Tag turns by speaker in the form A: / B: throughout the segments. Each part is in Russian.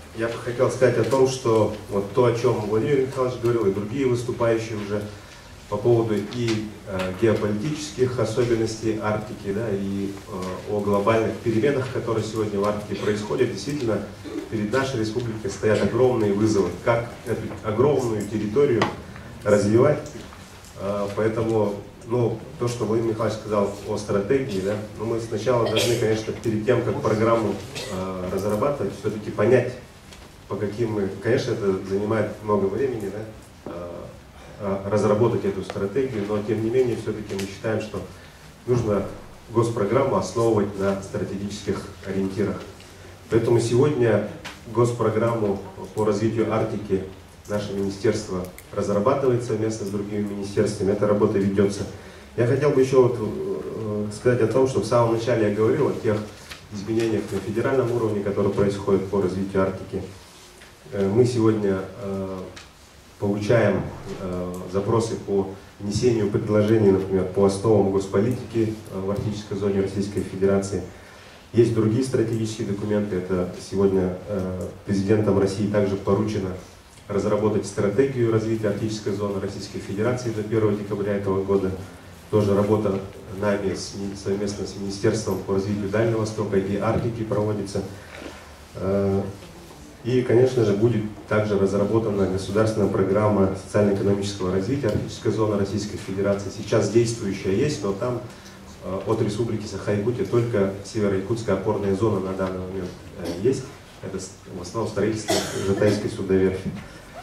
A: я бы хотел сказать о том, что вот то, о чем Владимир Михайлович говорил, и другие выступающие уже по поводу и геополитических особенностей Арктики, да, и о глобальных переменах, которые сегодня в Арктике происходят. Действительно, перед нашей республикой стоят огромные вызовы, как эту огромную территорию развивать. Поэтому, ну, то, что Владимир Михайлович сказал о стратегии, да, ну, мы сначала должны, конечно, перед тем, как программу разрабатывать, все-таки понять, по каким мы, конечно, это занимает много времени, да, разработать эту стратегию, но тем не менее все-таки мы считаем, что нужно госпрограмму основывать на стратегических ориентирах. Поэтому сегодня госпрограмму по развитию Арктики наше министерство разрабатывает совместно с другими министерствами, эта работа ведется. Я хотел бы еще вот сказать о том, что в самом начале я говорил о тех изменениях на федеральном уровне, которые происходят по развитию Арктики. Мы сегодня получаем запросы по внесению предложений, например, по основам госполитики в арктической зоне Российской Федерации. Есть другие стратегические документы. Это сегодня президентом России также поручено разработать стратегию развития арктической зоны Российской Федерации до 1 декабря этого года. Тоже работа нами совместно с Министерством по развитию Дальнего Востока и Арктики проводится. И, конечно же, будет также разработана государственная программа социально-экономического развития арктической зоны Российской Федерации. Сейчас действующая есть, но там от Республики Саха-Якутия только северо-якутская опорная зона на данный момент есть. Это в основном строительство Жатайской судоверфи.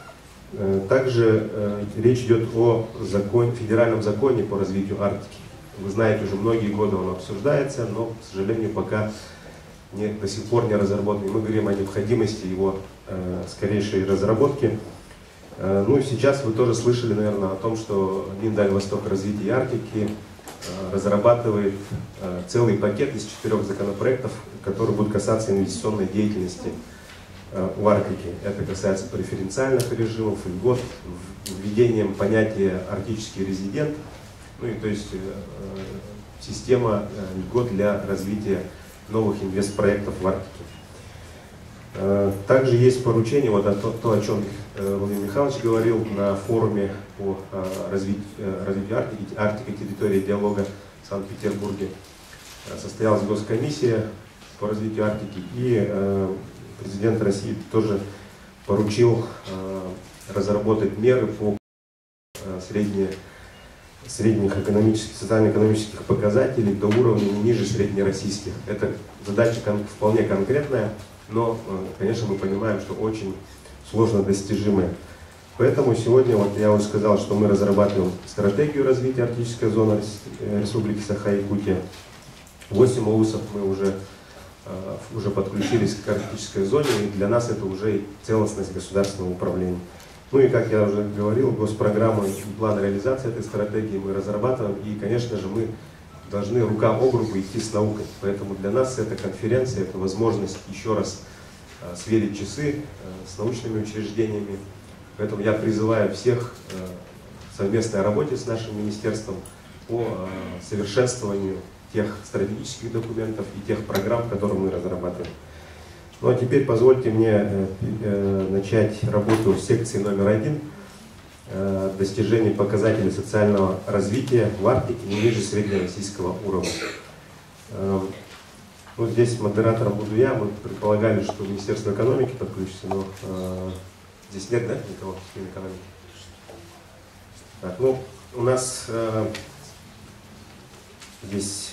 A: Также речь идет о федеральном законе по развитию Арктики. Вы знаете, уже многие годы он обсуждается, но, к сожалению, пока до сих пор не разработан. Мы говорим о необходимости его скорейшей разработки. Ну и сейчас вы тоже слышали, наверное, о том, что Миндаль Восток развития Арктики разрабатывает целый пакет из 4 законопроектов, которые будут касаться инвестиционной деятельности в Арктике. Это касается преференциальных режимов, льгот, введением понятия арктический резидент, ну и то есть система льгот для развития новых инвестпроектов в Арктике. Также есть поручение, вот то, о чем Владимир Михайлович говорил на форуме по развитию Арктики, Арктика, территория диалога в Санкт-Петербурге. Состоялась госкомиссия по развитию Арктики, и президент России тоже поручил разработать меры по средних социально-экономических показателей до уровня не ниже среднероссийских. Это задача вполне конкретная, но, конечно, мы понимаем, что очень сложно достижимая. Поэтому сегодня, вот я уже сказал, что мы разрабатываем стратегию развития арктической зоны Республики Саха-Якутия. 8 ОУСов мы уже подключились к арктической зоне, и для нас это уже целостность государственного управления. Ну и, как я уже говорил, госпрограмму и план реализации этой стратегии мы разрабатываем, и, конечно же, мы должны рука об руку идти с наукой. Поэтому для нас эта конференция, это возможность еще раз сверить часы с научными учреждениями. Поэтому я призываю всех в совместной работе с нашим министерством по совершенствованию тех стратегических документов и тех программ, которые мы разрабатываем. Ну а теперь позвольте мне начать работу с секции номер 1 достижение показателей социального развития в Арктике не ниже среднероссийского уровня. Ну, здесь модератором буду я. Мы предполагали, что Министерство экономики подключится, но здесь нет, да, никого из Минэкономики? Так, ну, у нас здесь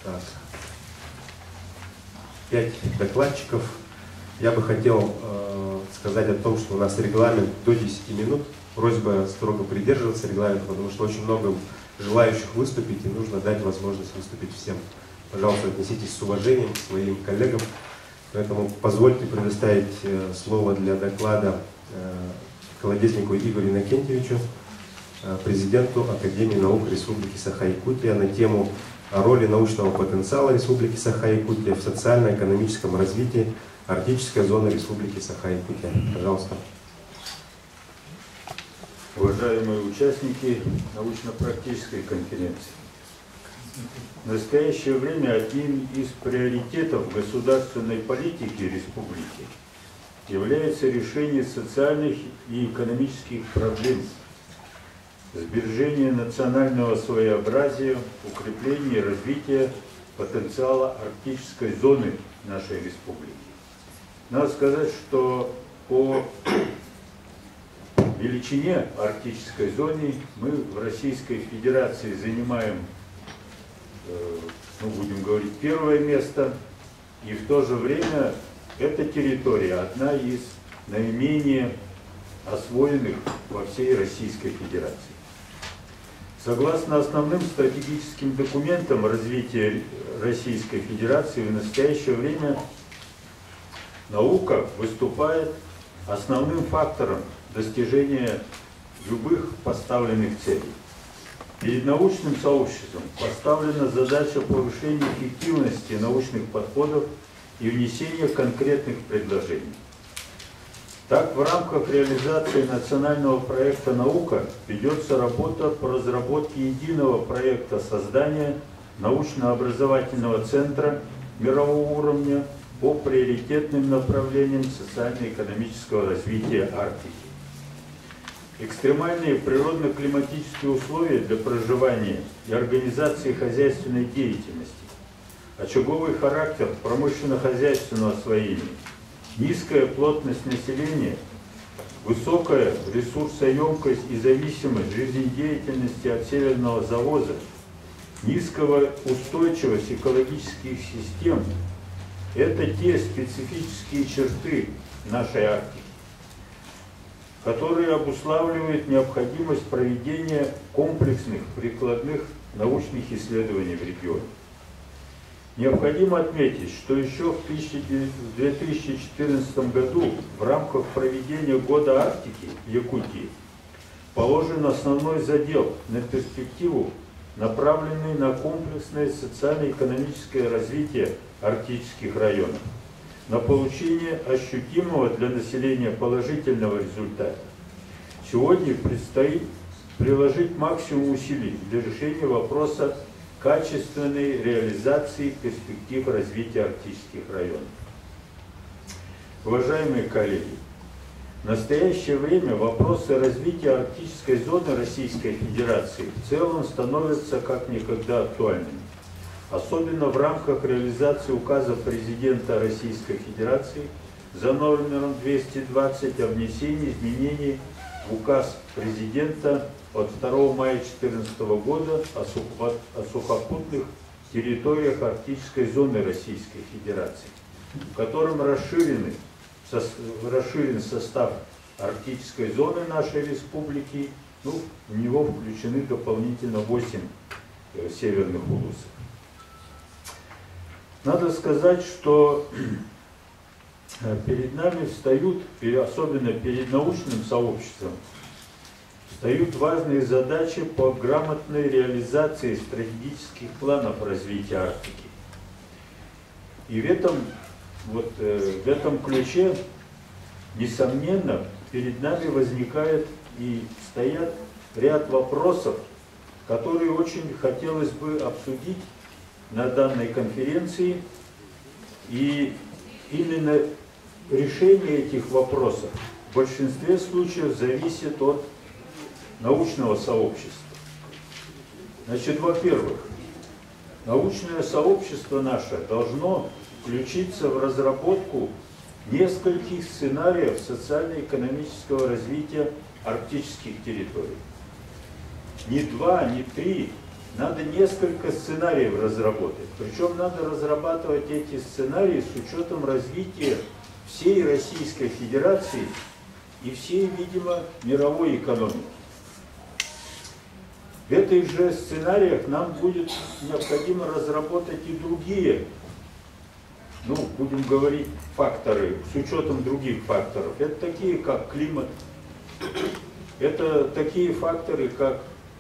A: 5 докладчиков. Я бы хотел сказать о том, что у нас регламент до 10 минут. Просьба строго придерживаться регламента, потому что очень много желающих выступить, и нужно дать возможность выступить всем. Пожалуйста, отнеситесь с уважением к своим коллегам. Поэтому позвольте предоставить слово для доклада Колодезникову Игорю Иннокентьевичу, президенту Академии наук Республики Саха-Якутия, на тему о роли научного потенциала Республики Саха-Якутия в социально-экономическом развитии арктической зоны Республики Саха-Якутия. Пожалуйста.
B: Уважаемые участники научно-практической конференции, в настоящее время один из приоритетов государственной политики республики является решение социальных и экономических проблем, сбережение национального своеобразия, укрепление и развитие потенциала арктической зоны нашей республики. Надо сказать, что по величине арктической зоны мы в Российской Федерации занимаем, будем говорить, первое место, и в то же время эта территория одна из наименее освоенных во всей Российской Федерации. Согласно основным стратегическим документам развития Российской Федерации, в настоящее время наука выступает основным фактором достижения любых поставленных целей. Перед научным сообществом поставлена задача повышения эффективности научных подходов и внесения конкретных предложений. Так, в рамках реализации национального проекта «Наука» ведется работа по разработке единого проекта создания научно-образовательного центра мирового уровня по приоритетным направлениям социально-экономического развития Арктики. Экстремальные природно-климатические условия для проживания и организации хозяйственной деятельности, очаговый характер промышленно-хозяйственного освоения, низкая плотность населения, высокая ресурсоемкость и зависимость жизнедеятельности от северного завоза, низкая устойчивость экологических систем – это те специфические черты нашей Арктики, которые обуславливают необходимость проведения комплексных прикладных научных исследований в регионе. Необходимо отметить, что еще в 2014 году в рамках проведения Года Арктики в Якутии положен основной задел на перспективу, направленный на комплексное социально-экономическое развитие арктических районов, на получение ощутимого для населения положительного результата. Сегодня предстоит приложить максимум усилий для решения вопроса качественной реализации перспектив развития арктических районов. Уважаемые коллеги, в настоящее время вопросы развития арктической зоны Российской Федерации в целом становятся как никогда актуальными, особенно в рамках реализации указа президента Российской Федерации за номером 220 о внесении изменений в указ президента от 2 мая 2014 года о сухопутных территориях арктической зоны Российской Федерации, в котором расширен состав арктической зоны нашей республики, в него включены дополнительно 8 северных улусов. Надо сказать, что перед нами встают, особенно перед научным сообществом, встают важные задачи по грамотной реализации стратегических планов развития Арктики. И в этом ключе, несомненно, перед нами возникает и стоят ряд вопросов, которые очень хотелось бы обсудить на данной конференции. И именно решение этих вопросов в большинстве случаев зависит от научного сообщества. Значит, во-первых, научное сообщество наше должно включиться в разработку нескольких сценариев социально-экономического развития арктических территорий. Не 2, не 3, надо несколько сценариев разработать. Причем надо разрабатывать эти сценарии с учетом развития всей Российской Федерации и всей, видимо, мировой экономики. В этих же сценариях нам будет необходимо разработать и другие, будем говорить, факторы, с учетом других факторов. Это такие, как климат, это такие факторы, как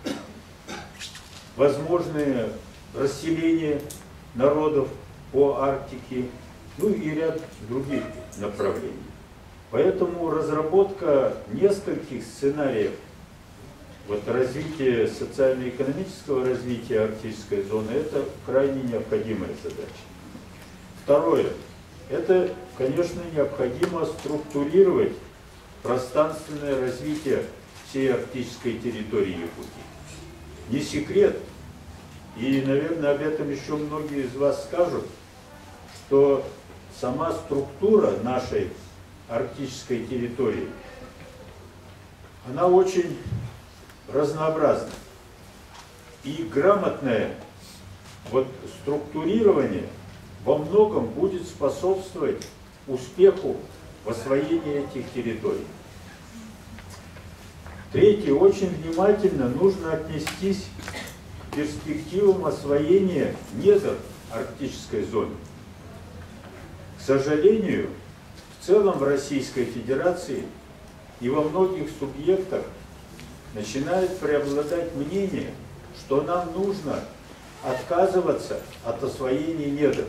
B: возможное расселение народов по Арктике, и ряд других направлений. Поэтому разработка нескольких сценариев развития социально-экономического развития арктической зоны – это крайне необходимая задача. Второе – это конечно, необходимо структурировать пространственное развитие всей арктической территории Якутии. Не секрет, и, наверное, об этом еще многие из вас скажут, что сама структура нашей арктической территории, она очень разнообразна. И грамотное структурирование во многом будет способствовать успеху в освоении этих территорий. Третье. Очень внимательно нужно отнестись к перспективам освоения недр арктической зоны. К сожалению, в целом в Российской Федерации и во многих субъектах начинает преобладать мнение, что нам нужно отказываться от освоения недр.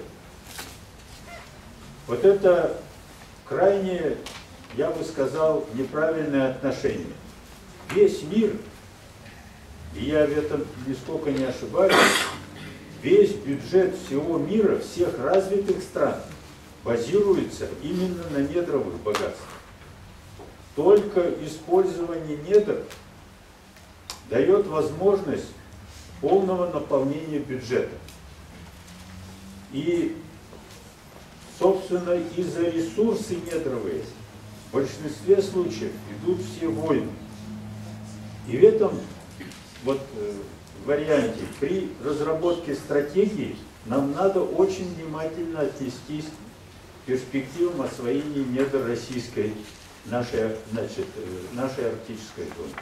B: Вот это крайне, я бы сказал, неправильное отношение. Весь мир, и я в этом нисколько не ошибаюсь, весь бюджет всего мира, всех развитых стран, базируется именно на недровых богатствах. Только использование недр дает возможность полного наполнения бюджета. И, собственно, из-за ресурсы недровые в большинстве случаев идут все войны. И в этом варианте при разработке стратегии нам надо очень внимательно отнестись к перспективам освоения недр нашей арктической зоны.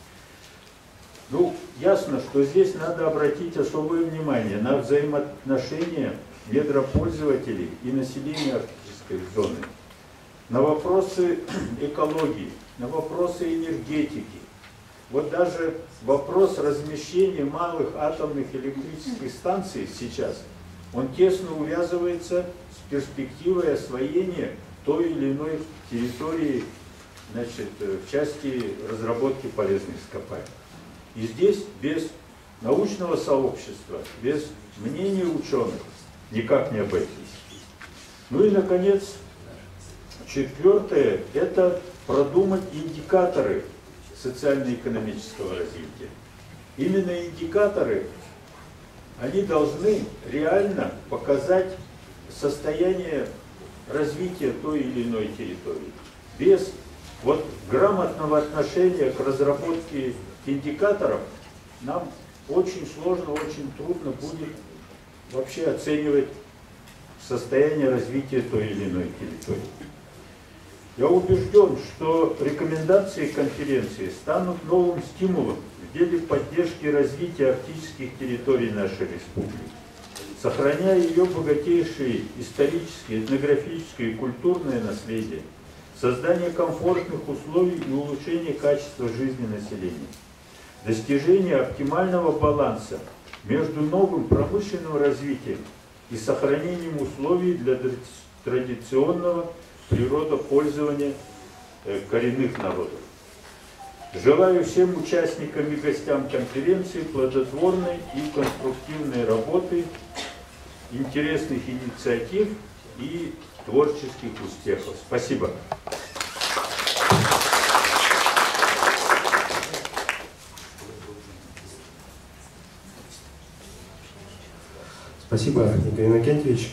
B: Ну, ясно, что здесь надо обратить особое внимание на взаимоотношения недропользователей и населения арктической зоны, на вопросы экологии, на вопросы энергетики. Вот даже вопрос размещения малых атомных электрических станций сейчас, он тесно увязывается с перспективой освоения той или иной территории, в части разработки полезных ископаемых. И здесь без научного сообщества, без мнения ученых никак не обойтись. Ну и, наконец, четвертое – это продумать индикаторы социально-экономического развития. Именно индикаторы, они должны реально показать состояние развития той или иной территории. Без грамотного отношения к разработке индикаторов нам очень сложно, очень трудно будет вообще оценивать состояние развития той или иной территории. Я убежден, что рекомендации конференции станут новым стимулом в деле поддержки развития арктических территорий нашей республики, сохраняя ее богатейшие исторические, этнографические и культурное наследие, создание комфортных условий и улучшение качества жизни населения, достижение оптимального баланса между новым промышленным развитием и сохранением условий для традиционного природопользования коренных народов. Желаю всем участникам и гостям конференции плодотворной и конструктивной работы, интересных инициатив и творческих успехов. Спасибо.
A: Спасибо, Игорь Иннокентьевич.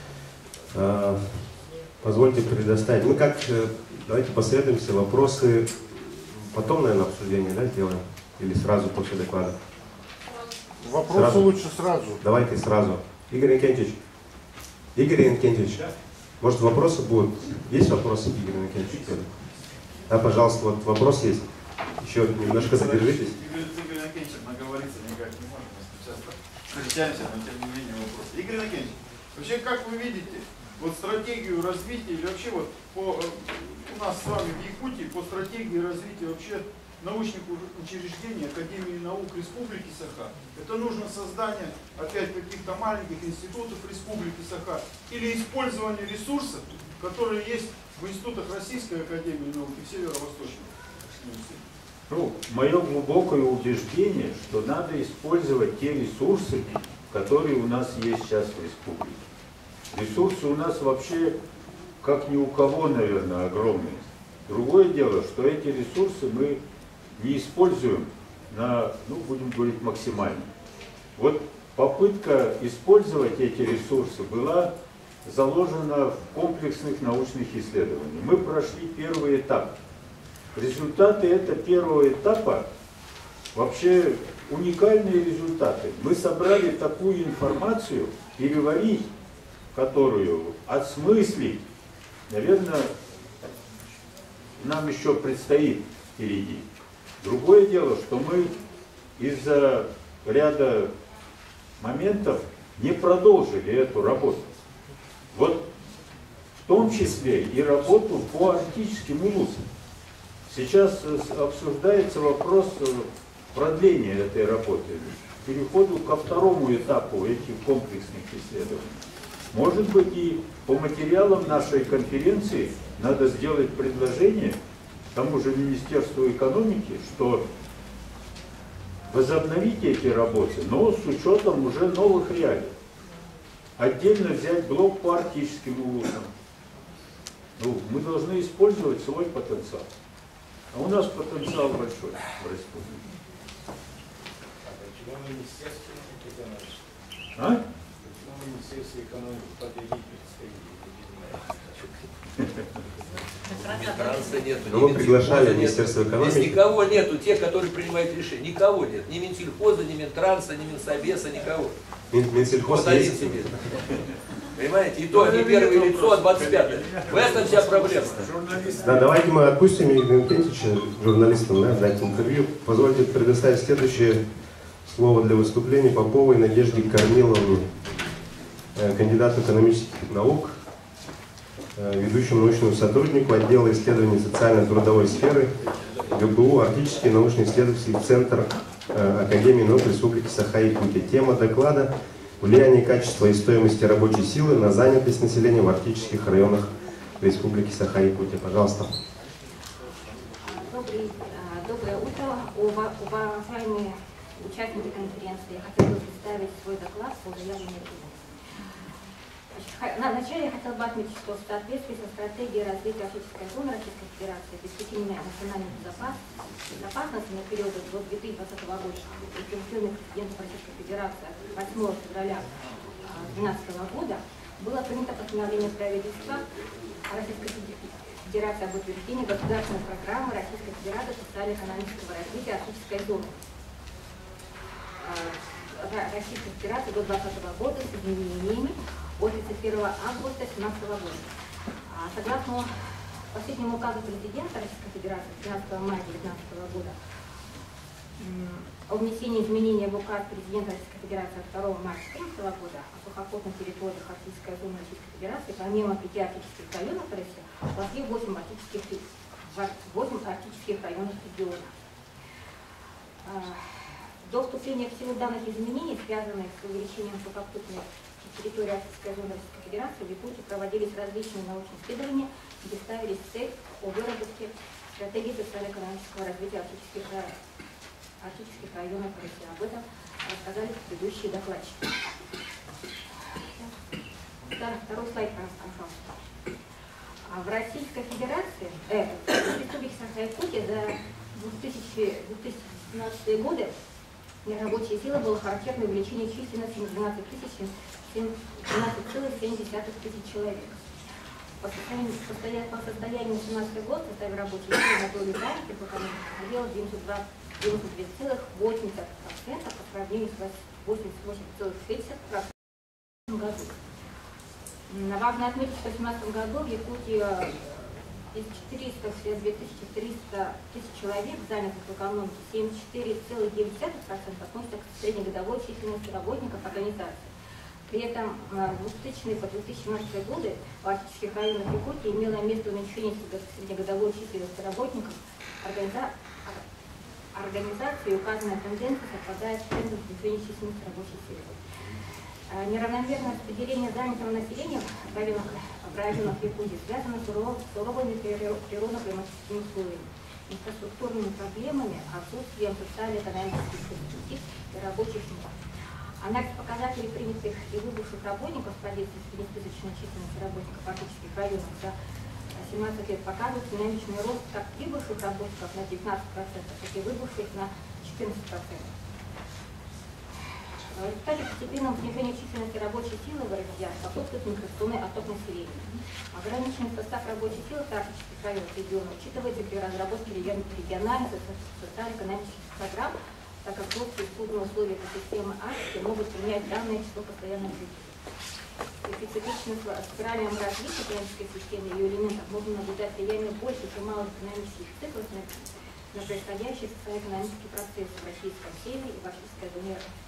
A: Позвольте предоставить. Мы давайте посоветуемся, вопросы потом, наверное, обсуждение, сделаем? Или сразу после доклада?
C: Вопросы лучше сразу.
A: Давайте сразу. Игорь Иннокентьевич. Игорь Иннокентьевич, может, вопросы будут? Есть вопросы, Игорь Иннокентьевич? Да, пожалуйста, вопрос есть. Еще немножко задержитесь.
D: Игорь Иннокентьевич, наговориться никак не можем. Сейчас встречаемся, но тем не менее вопрос. Игорь Иннокентьевич, вообще, как вы видите, стратегию развития, или вообще у нас с вами в Якутии по стратегии развития вообще научных учреждений Академии наук Республики Саха, это нужно создание опять каких-то маленьких институтов Республики Саха или использование ресурсов, которые есть в институтах Российской Академии наук и Северо-Восточного университета.
B: Мое глубокое убеждение, что надо использовать те ресурсы, которые у нас есть сейчас в республике. Ресурсы у нас вообще как ни у кого, наверное, огромные. Другое дело, что эти ресурсы мы не используем на, ну, будем говорить, максимально. Вот попытка использовать эти ресурсы была заложена в комплексных научных исследованиях. Мы прошли первый этап. Результаты этого первого этапа вообще уникальные результаты. Мы собрали такую информацию, переварить которую, осмыслить, наверное, нам еще предстоит впереди. Другое дело, что мы из-за ряда моментов не продолжили эту работу. Вот в том числе и работу по арктическим улусам. Сейчас обсуждается вопрос продления этой работы, переходу ко второму этапу этих комплексных исследований. Может быть, и по материалам нашей конференции надо сделать предложение тому же Министерству экономики, что возобновить эти работы, но с учетом уже новых реалий. Отдельно взять блок по арктическим улусам. Ну, мы должны использовать свой потенциал. А у нас потенциал большой в республике.
E: Почему Министерство экономики?
B: А?
E: Почему Министерство экономики подведить
F: Минтранса нету.
A: Ну, мы приглашали Министерство экономики.
F: Здесь никого нету, тех, которые принимают решения. Никого нет. Ни Минсельхоза, ни Минтранса, ни Минсобеса, никого.
A: Минсельхоз
F: Вот один
A: есть.
F: себе. Понимаете? И то не первое лицо, а 25-е. В этом вся проблема.
A: Да, давайте мы отпустим Игоря Иннокентьевича, журналистам, да, дать интервью. Позвольте предоставить следующее слово для выступления Поповой Надежде Корниловне, кандидату экономических наук, ведущему научному сотруднику отдела исследований социально-трудовой сферы ГБУ Арктический научно-исследовательский центр Академии наук Республики Саха-Якутия. Тема доклада «Влияние качества и стоимости рабочей силы на занятость населения в арктических районах Республики Саха-Якутия». Пожалуйста.
G: Доброе утро, уважаемые участники конференции. Я хотела бы представить свой доклад по заявлению. Вначале я хотела бы отметить, что в соответствии со стратегией развития арктической зоны Российской Федерации обеспечения национальной безопасности на период до 2020 года, утвержденный президентом Российской Федерации 8 февраля 2012 года, было принято постановление правительства Российской Федерации об утверждении государственной программы Российской Федерации социально-экономического развития арктической зоны Российской Федерации до 2020 года с изменениями от 31 августа 2017 года. Согласно последнему указу президента Российской Федерации 13 мая 2019 года о внесении изменений в указ президента Российской Федерации 2 марта 2014 года о сухопутных территориях арктической зоны Российской Федерации, помимо 5 арктических районов России, вошли 8 арктических районов региона. До вступления в силу данных изменений, связанных с увеличением сухопутной территории Арктической зоны Российской Федерации, в Якутии проводились различные научные исследования, где ставились цель о выработке стратегии социально-экономического развития арктических районов России. Об этом рассказали предыдущие докладчики. Второй слайд, пожалуйста. В Российской Федерации, в Республике Саха-Якутия за 2017 годы нерабочей силы было характерное увеличение численности на 12,7 тысяч человек. По состоянию 2017 года в составе рабочей силы на долю занятых в экономике составило 92,8% по сравнению с 88,3% в году. Важно отметить, что в 2017 году в Якутии из 2300 тысяч человек, занятых в экономике, 74,9% относятся к среднегодовой численности работников организации. При этом в 2000 по 2017 годы в арктических районах Якутии имело место уменьшение среднегодовой численности работников организации, указанная тенденция совпадает с трендом снижения численности рабочей силы. Неравномерное распределение занятого населения в районах Якутии связано с суровыми природно-климатическими условиями, инфраструктурными проблемами, отсутствием социально-экономических перспектив и рабочих мест. Анализ показателей принятых и выбывших работников с позиции среднесписочной численности работников фактических районов за 17 лет показывает динамичный рост как прибывших работников на 19%, так и выбывших на 14%. В результате постепенного снижения численности рабочей силы в РФ способствует миграционный отток населения. Ограниченный состав рабочей силы тактических районов региона учитывается при разработке региональных социально-экономических программ, так как просто исходные условия экосистемы Арктики могут принять данное число постоянных жителей. Специфичность в спиральном развитии экономической системы и ее элементов можно наблюдать влияние больших и малых экономических циклов на происходящие социально-экономические процессы в российском севере и в арктической зоне РФ.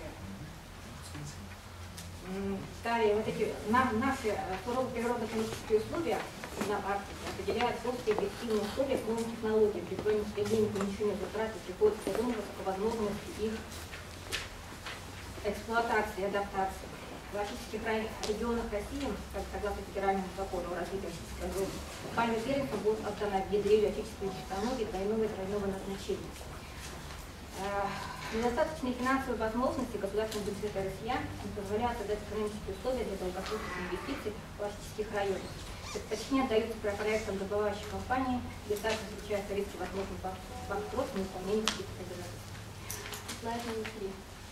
G: Далее, вот эти наши суровые природно-климатические условия на Арктике определяют просто объективные условия к новым технологиям, при своем стремлении к уменьшению затрат и приходится к высоковозможности их эксплуатации и адаптации. В арктических регионах России, согласно федеральному закону о развитии арктической зоны, пальмовым первенством будет отдана внедрению отечественных технологий двойного и тройного назначения. Недостаточные финансовые возможности государственного бюджета России не позволяют создать экономические условия для долгосрочных инвестиций в арктических районах. Предпочтение отдаются проектам добывающих компаний, где также встречаются риски возможных банкротств и невыполнения каких-то обязательств. Слайд номер 3.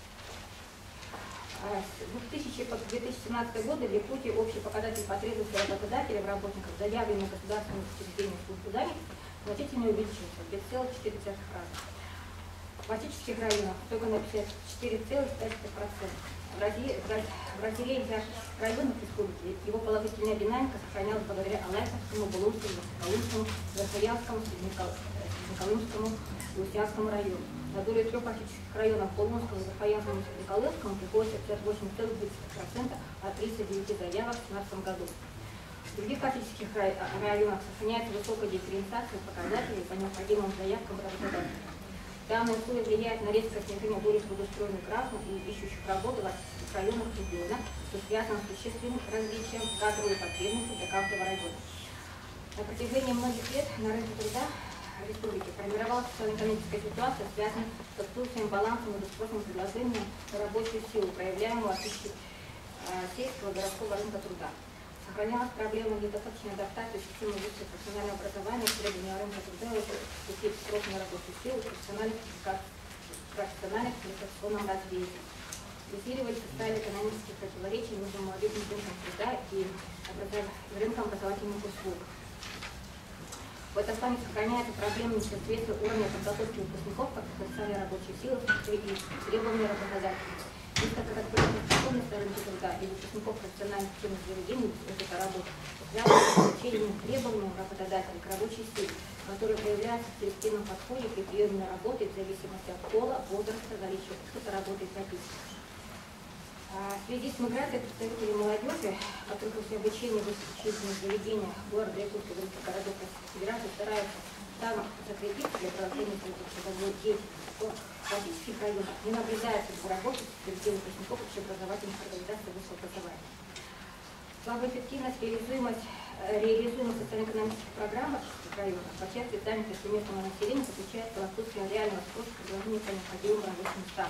G: С 2017 года в Якутии общий показатель потребностей работодателей в работниках, заявленных в государственных учреждениях службы занятости, значительно увеличился в 2,4 раза. В арктических районах только на 54,5%. В разделении арктических районов республики его положительная динамика сохранялась благодаря Алайковскому, Булунскому, Соколынскому, Верхоянскому, Среднеколымскому и Устьянскому району. На долю 3 арктических районов Булунскому, Верхоянскому и Среднеколымскому приходится 58,30% от 39 заявок в 2017 году. В других арктических районах сохраняется высокая дифференциация показателей по необходимым заявкам работодателей. Данные условия влияют на резкое снижение доли трудоустроенных граждан и ищущих работу в арктических районах региона, что связано с существенным развитием кадровой потребности для каждого района. На протяжении многих лет на рынке труда республики формировалась социально-экономическая ситуация, связанная с отсутствием баланса между спросом и предложением на рабочую силу, проявляемую от сельского и городского рынка труда. Сохранялась проблема недостаточной адаптации системы высшего профессионального образования к требованию рынка труда и путей спрос на рабочую силу в профессионально-квалификационном развитии. Усиливать социально-экономические противоречия между молодежным рынком труда и рынком образовательных услуг. В этом плане сохраняется проблема несоответствия уровня подготовки выпускников как потенциальной рабочей силы и требований работодателей. Так как способность на рынке труда и выпускников профессиональных учебных заведений этой работы связаны с увеличением требований работодателей к рабочей силе, которые проявляются в коллективном подходе при приеме на работу в зависимости от пола, возраста, наличия опыта работы и прописки. В связи с миграцией представителей молодежи, которые после обучения в высших учебных заведениях города Якутска и других городов Российской Федерации стараются там закрепиться для проведения трудовой деятельности, в арктических районах не наблюдается безработица среди выпускников общеобразовательных организаций высшего образования. Слабая эффективность реализуемых социально-экономических программ в арктических районах по части занятости местного населения заключается в отсутствии реального спроса предложения по необходимым рабочим местам.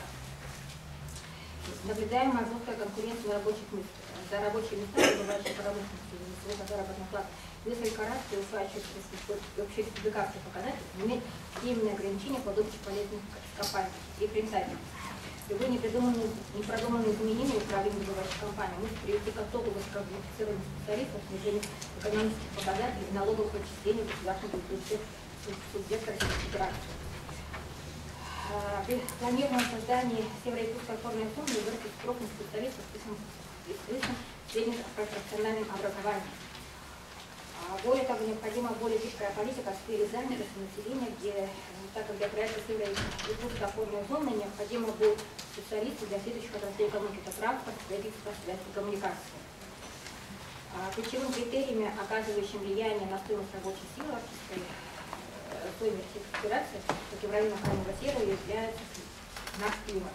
G: Наблюдаемая жесткая конкуренция на рабочих местах, за рабочие места, добывающие промышленности, высокая заработная плата, несколько раз превышающих общие публикации показателей, имеет временные ограничения по добыче полезных ископаемых и рентабельности. Любые непродуманные изменения управления добывающей компанией могут привести к оттоку высококвалифицированных специалистов, снижению экономических показателей и налоговых отчислений государственных субъектов Российской Федерации. При планированном создании Северо-Якутской опорной зоны вырастет крупных специалистов с высшим средним профессиональным образованием. Более того, необходима более гибкая политика в сфере занятости населения, где, так как для проекта Северо-Якутской опорной зоны необходимо будут специалисты для следующих отраслей экономики: это транспорт, строительство, связь и коммуникации. Ключевым критериями, оказывающим влияние на стоимость рабочей силы арктической зоны Российской Федерации, как и в районах Крайнего Севера, является наш климат.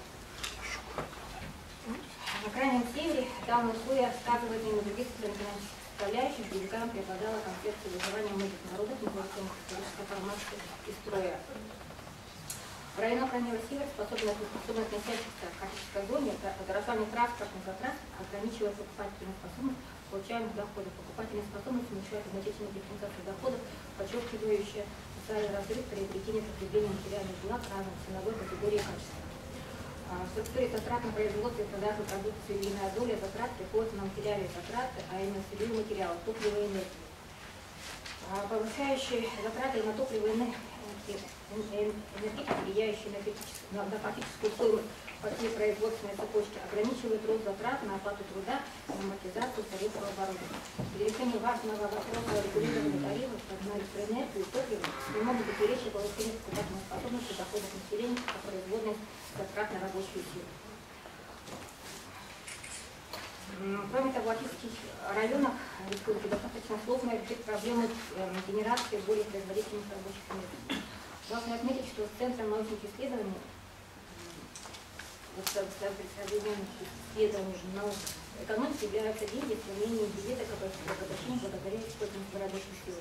G: На Крайнем Севере данные условия сказываются и на других социально-экономических составляющих, где веками преобладала концепция выживания многих народов, информационных исторической формации и строя. В районах Раннего Севера способны относящихся к арктической зоне дорожание транспортных затрат ограничивает покупательную способность получаемых доходов. Покупательная способность уменьшает значительную дифференциацию доходов, подчеркивающая социальный разрыв приобретения потребления материальных благ разных ценовой категории и качества. В структуре затрат на производство и продажу продукции львиная доля затрат приходится на материальные затраты, а именно сырьевые материалы, топливо и энергию. Повышающие затраты на топливо и энергетику, влияющие на фактическую стоимость по всей производственной цепочке, ограничивают рост затрат на оплату труда и амортизацию тарифного оборудования. Для решения важного вопроса регулирования тарифов на электроэнергию и топливо не могут быть речи о повышении покупательной способности доходов населения по производной затрат на рабочую силу. Кроме того, в арктических районах республики достаточно сложно решить проблему генерации более производительных рабочих мест. Важно отметить, что центром научных исследований, современных исследований экономики являются деньги, сравнение бюджета к обогащению благодаря использованию рабочей силы.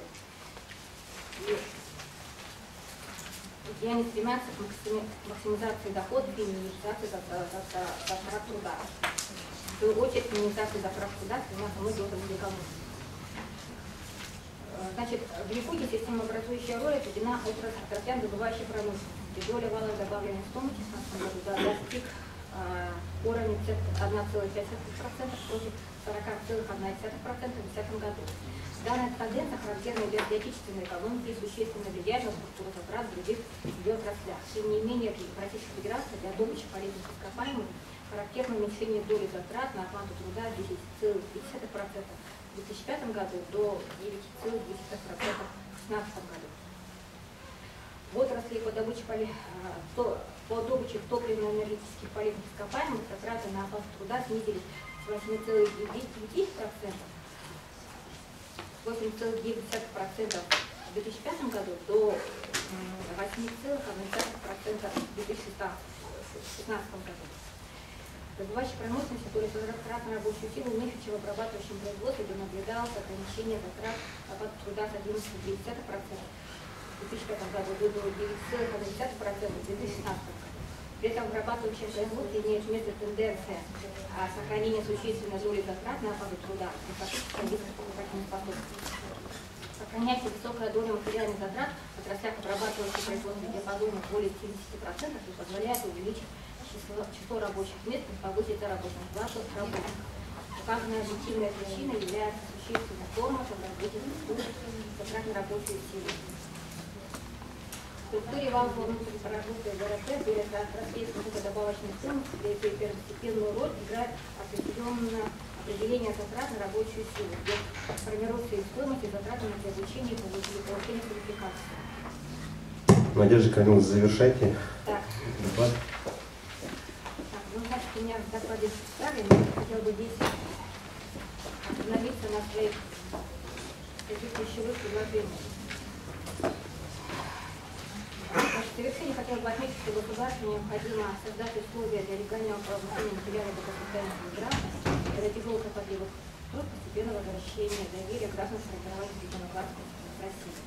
G: Где они стремятся к максимизации доходов и минимизации затрат труда. В свою очередь, минимизация затрат труда стремятся многие отрасли экономики. Значит, в Якутии системообразующая роль отведена отраслям добывающей промышленности. Доля валовой добавленной стоимости в 2016 году достиг уровня 1,5% против 40,1% в 2010 году. Данная тенденция характерна для отечественной экономики и существенно влияет на структуру затрат в других ее отраслях. Тем не менее, в Российской Федерации для добычи полезных ископаемых характерно уменьшение доли затрат на оплату труда 10,5% в 2005 году до 9,2% в 2016 году. В отрасли по добыче топливно-энергетических полезных ископаемых затраты на оплату труда снизились с 8,9% в 2005 году до 8,1% в 2016 году. Добывающей промышленности, доля затрат на рабочую силу меньше, чем в обрабатывающем производстве, где наблюдалось ограничение затрат на оплату труда с 11,9% в 2005 году до 9,1% в 2016 году. При этом в обрабатывающем производстве имеет место тенденция сохранения существенной доли затрат на оплату труда и фактической покупательной способности. Сохраняется высокая доля материальных затрат в отраслях обрабатывающих производства диапазона более 70% и позволяет увеличить число рабочих мест и повысить заработную плату работников. Указанная объективная причина является существенным тормозом развития структуры затрат на рабочую силу. В структуре валового внутреннего продукта ВВП доля отраслей добавочной стоимости первостепенную роль играет определение затрат на рабочую силу, где формируется их стоимость и затраты на обучение и повышение квалификации.
A: Надежда Камиловна, завершайте.
G: Так.
A: Доклад.
G: Ну, значит, у меня в докладе представлено, я хотела бы здесь остановиться на своих таких ключевых предложениях. В завершение хотела бы отметить, что государству необходимо создать условия для легального повышения материального благосостояния мигрантов и для тяжелых кропотливых труд постепенного возвращения доверия граждан формирования демократии в России.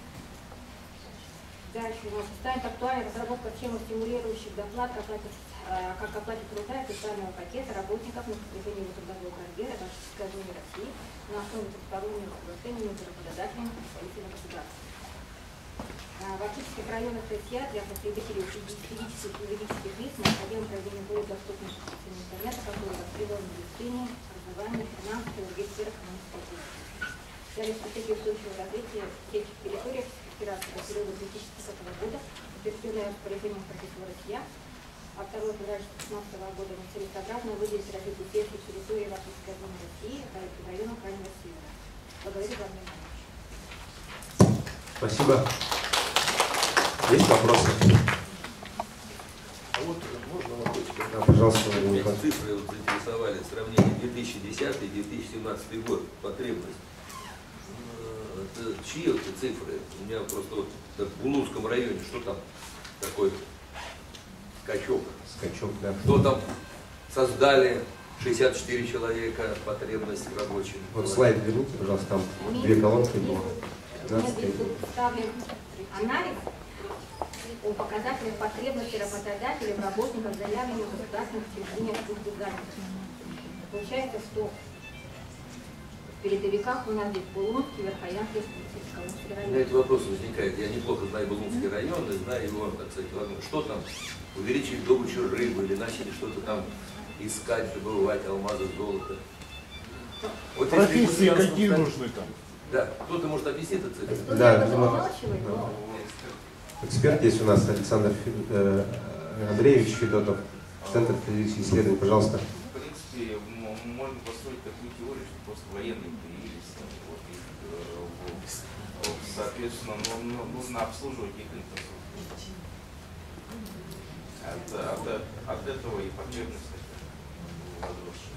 G: Дальше у нас станет актуальной разработка схемы стимулирующих доплат как оплате труда и социального пакета работников на продвижение трудовой карьеры в арктической зоне России на основе двустороннего соглашения между работодателями и представителями государства. В арктических районах ТСЯ для потребителей физических и юридических лиц необходимо проведение более доступных интернета, который востребован в медицине, образовании, финансах и других сферах экономической деятельности. Далее стратегия устойчивого развития сельских территорий Федерации до периода 2030 года, утвержденное распоряжением правительства России, а второе февраля 2016 года нецелесообразно выделить развитие сельских территорий в арктической зоне России в районах Крайнего Севера. Благодарю за внимание.
A: Спасибо. Есть вопросы?
E: А вот можно вопросик?
A: Да, пожалуйста,
F: Меня цифры вот заинтересовали. Сравнение 2010 и 2017 год. Потребность. Это чьи эти цифры? У меня просто вот в Булунском районе, что там такой скачок?
A: Скачок, да.
F: Что там создали 64 человека, потребность рабочих?
A: Вот слайд верните, пожалуйста, там две колонки было.
G: У меня здесь был представлен анализ о показателях потребностей работодателей в работниках, заявленных в государственных учреждениях службы занятости. Получается, что в передовиках у нас здесь Булунский, Верхоянский, Калужский район.
F: У меня этот вопрос возникает. Я неплохо знаю Булунский район и знаю его, так сказать, что там, увеличить добычу рыбы или начали что-то там искать, добывать алмазы, золото. Вот
C: Профессии
F: если
C: какие нужны там?
F: Да, кто-то может объяснить это?
A: Да,
G: Умалчивает, но
A: эксперт есть у нас Александр Андреевич Федотов, Центр стратегических исследований, пожалуйста.
H: В принципе, можно построить такую теорию, что просто военные появились, вот, и, соответственно, нужно обслуживать их инфраструктуру. От этого и потребность возросшая.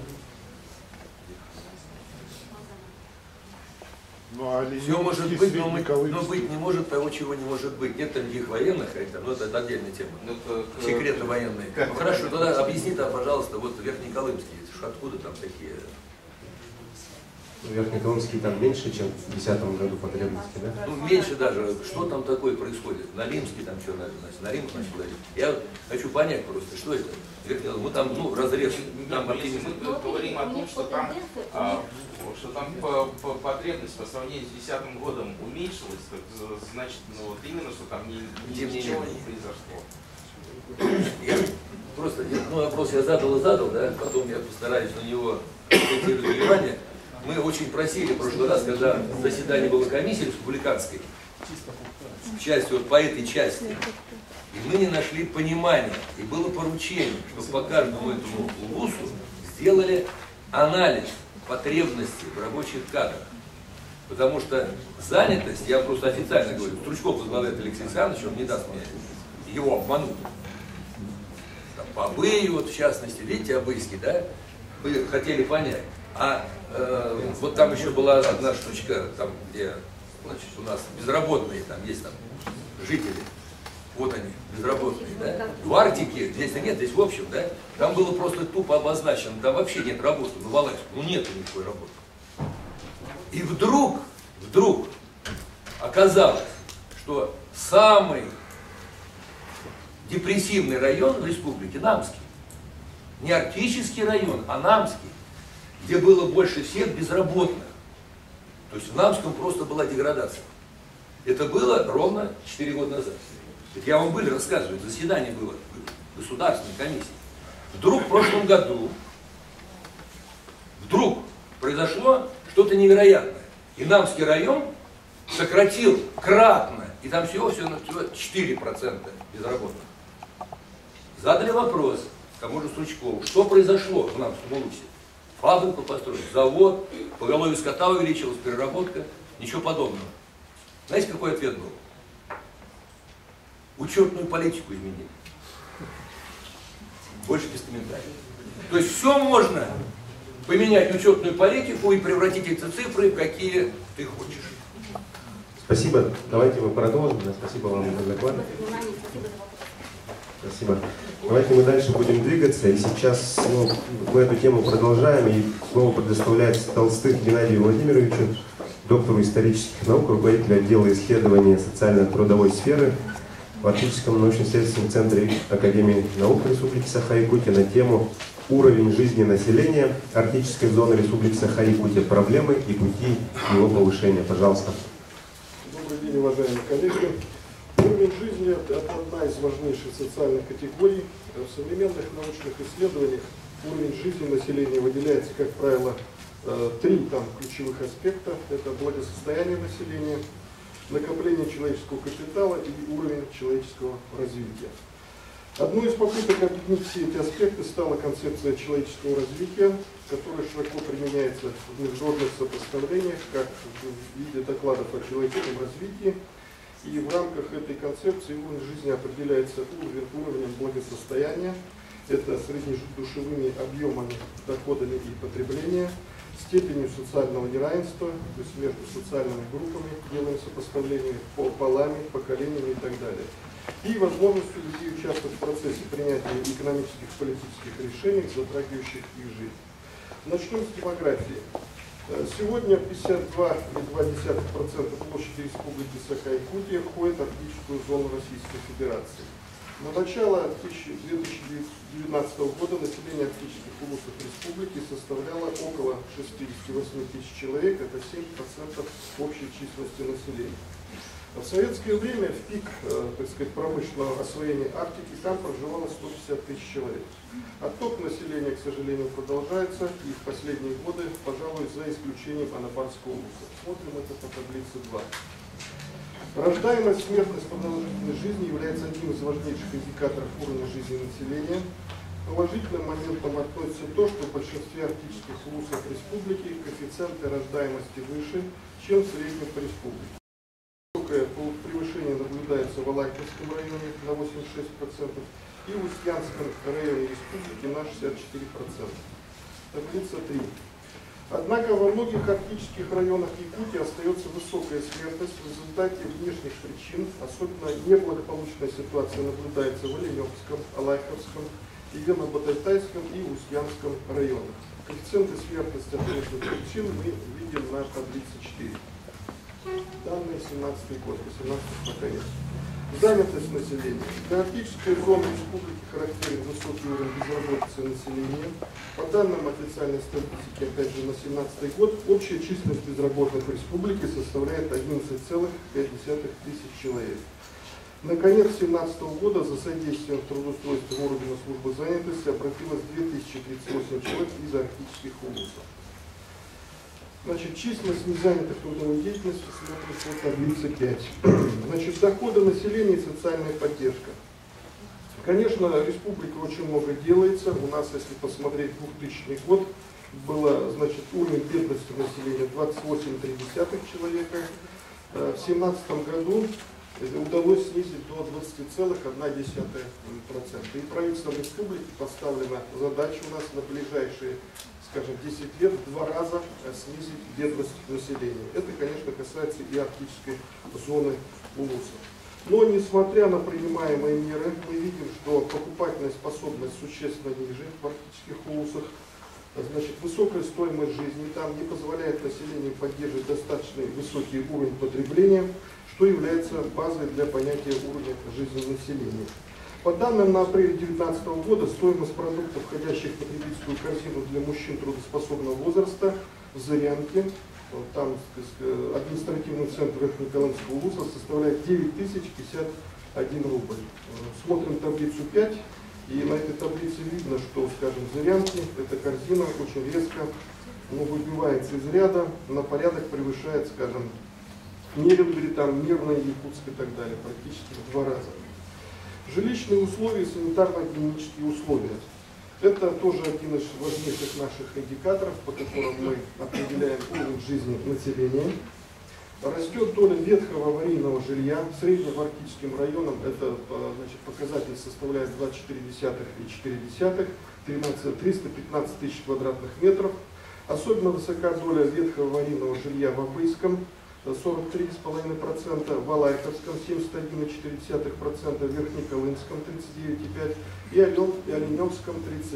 C: Ну, а
F: Все может
C: Ленинский,
F: быть, но
C: Среднеколымский?
F: быть не может того, чего не может быть. Нет там никаких военных, но это отдельная тема. Секреты военные. Ну, хорошо, тогда объясни, пожалуйста, вот Верхнеколымский, откуда там такие?
A: Верхнеколымский там меньше, чем в 2010 году потребности, да?
F: Ну, меньше даже. Что там такое происходит? На Римский там что, на Рим начал говорить. Я вот хочу понять просто, что это? Мы там, разрез, там
H: Мы говорим о том, что там потребность по сравнению с 2010 годом уменьшилась, так, значит, вот именно, что там ничего не произошло.
F: Я просто, вопрос я задал, да, потом я постараюсь на него акцентировать внимание. Мы очень просили в прошлый раз, когда заседание было комиссии республиканской, в части, вот по этой части, и мы не нашли понимания. И было поручение, что по каждому этому ВУЗу сделали анализ потребностей в рабочих кадрах. Потому что занятость, я просто официально говорю, Стручков возглавляет Алексей Александрович, он не даст мне его обмануть. Там, по Абыю, вот в частности, видите, Абыйский, да, вы хотели понять. Вот там еще была одна штучка, там, где, значит, у нас безработные, там есть там жители. Вот они, безработные, да? В Арктике, здесь нет, здесь в общем, да? Там было просто тупо обозначено, там вообще нет работы, в Алайске, нету никакой работы. И вдруг оказалось, что самый депрессивный район в республике Намский. Не арктический район, а Намский, где было больше всех безработных. То есть в Намском просто была деградация. Это было ровно 4 года назад. Я вам рассказываю, заседание было в государственной комиссии. Вдруг в прошлом году, произошло что-то невероятное. И Намский район сократил кратно, и там всего 4% безработных. Задали вопрос тому же Стручкову, что произошло в Намском Улусе. Фабрику построили, завод, поголовье скота увеличилось, переработка, ничего подобного. Знаете, какой ответ был? Учетную политику изменили. Больше без комментариев. То есть все можно поменять учетную политику и превратить эти цифры в какие ты хочешь.
A: Спасибо. Давайте мы продолжим. Спасибо вам за доклад. Спасибо. Давайте мы дальше будем двигаться. И сейчас мы эту тему продолжаем. И слово предоставляется Толстых Геннадию Владимировичу, доктору исторических наук, руководителю отдела исследования социально-трудовой сферы в Арктическом научно-исследовательском центре Академии наук Республики Саха-Якутия на тему «Уровень жизни населения арктической зоны Республики Саха-Якутия. Проблемы и пути его повышения». Пожалуйста.
I: Добрый день, уважаемые коллеги. Уровень жизни – это одна из важнейших социальных категорий. В современных научных исследованиях уровень жизни населения выделяется, как правило, 3 ключевых аспекта. Это благосостояние населения, накопление человеческого капитала и уровень человеческого развития. Одной из попыток объединить все эти аспекты стала концепция человеческого развития, которая широко применяется в международных сопоставлениях, как в виде докладов о человеческом развитии. И в рамках этой концепции уровень жизни определяется уровнем благосостояния, это среднедушевыми объемами, доходами и потребления, степенью социального неравенства, то есть между социальными группами, делаем сопоставление полами, поколениями и так далее. И возможностью людей участвовать в процессе принятия экономических и политических решений, затрагивающих их жизнь. Начнем с демографии. Сегодня 52,2% площади Республики Саха-Якутия входит в арктическую зону Российской Федерации. На начало 2019 года население арктических улусов республики составляло около 68 тысяч человек, это 7% общей численности населения. В советское время, в пик, так сказать, промышленного освоения Арктики, там проживало 150 тысяч человек. Отток населения, к сожалению, продолжается, и в последние годы, пожалуй, за исключением Анапанского улуса. Смотрим это по таблице 2. Рождаемость, смертность, продолжительность жизни является одним из важнейших индикаторов уровня жизни населения. Положительным моментом относится то, что в большинстве арктических улусов республики коэффициенты рождаемости выше, чем в среднем по республике. Высокое превышение наблюдается в Алайковском районе на 86% и в Устьянском районе республики на 64%. Таблица 3. Однако во многих арктических районах Якутии остается высокая смертность в результате внешних причин. Особенно неблагополучная ситуация наблюдается в Оленевском, Алайковском, Игенно-Батальтайском и Устьянском районах. Коэффициенты смертности от внешних причин мы видим на таблице 4. Данные 17 год, 18 пока. Занятость населения. Для арктической зоны республики характерен высокий уровень безработицы населения. По данным официальной статистики, опять же, на 2017 год, общая численность безработных в республике составляет 11,5 тысяч человек. На конец 2017 года за содействием в трудоустройстве органов службы занятости обратилось 2038 человек из арктических улусов. Значит, численность незанятых трудовой деятельности смотрим по таблице 5. Значит, доходы населения и социальная поддержка. Конечно, республика очень много делается. У нас, если посмотреть 2000 год, было, значит, уровень бедности населения 28,3 человека. В 2017 году удалось снизить до 20,1%. И правительством республики поставлена задача у нас на ближайшие, скажем, 10 лет в 2 раза снизить бедность населения. Это, конечно, касается и арктической зоны улусов. Но, несмотря на принимаемые меры, мы видим, что покупательная способность существенно ниже в арктических улусах. Значит, высокая стоимость жизни там не позволяет населению поддерживать достаточно высокий уровень потребления, что является базой для понятия уровня жизни населения. По данным на апрель 2019 года, стоимость продуктов, входящих в потребительскую корзину для мужчин трудоспособного возраста в Зырянке, там административный центр Верхнеколымского улуса, составляет 9051 рубль. Смотрим таблицу 5, и на этой таблице видно, что, скажем, в Зырянке эта корзина очень резко выбивается из ряда, на порядок превышает, скажем, Нерюнгри, там, Мирное, Якутск и так далее, практически в 2 раза. Жилищные условия и санитарно-гигиенические условия. Это тоже один из важнейших наших индикаторов, по которым мы определяем уровень жизни населения. Растет доля ветхого аварийного жилья. В среднем в арктическим районам это, значит, показатель составляет 24,4, 315 тысяч квадратных метров. Особенно высока доля ветхого аварийного жилья в Абыйском, 43,5%, в Алайковском 71,4%, в Верхнеколымском 39,5% и Оленевском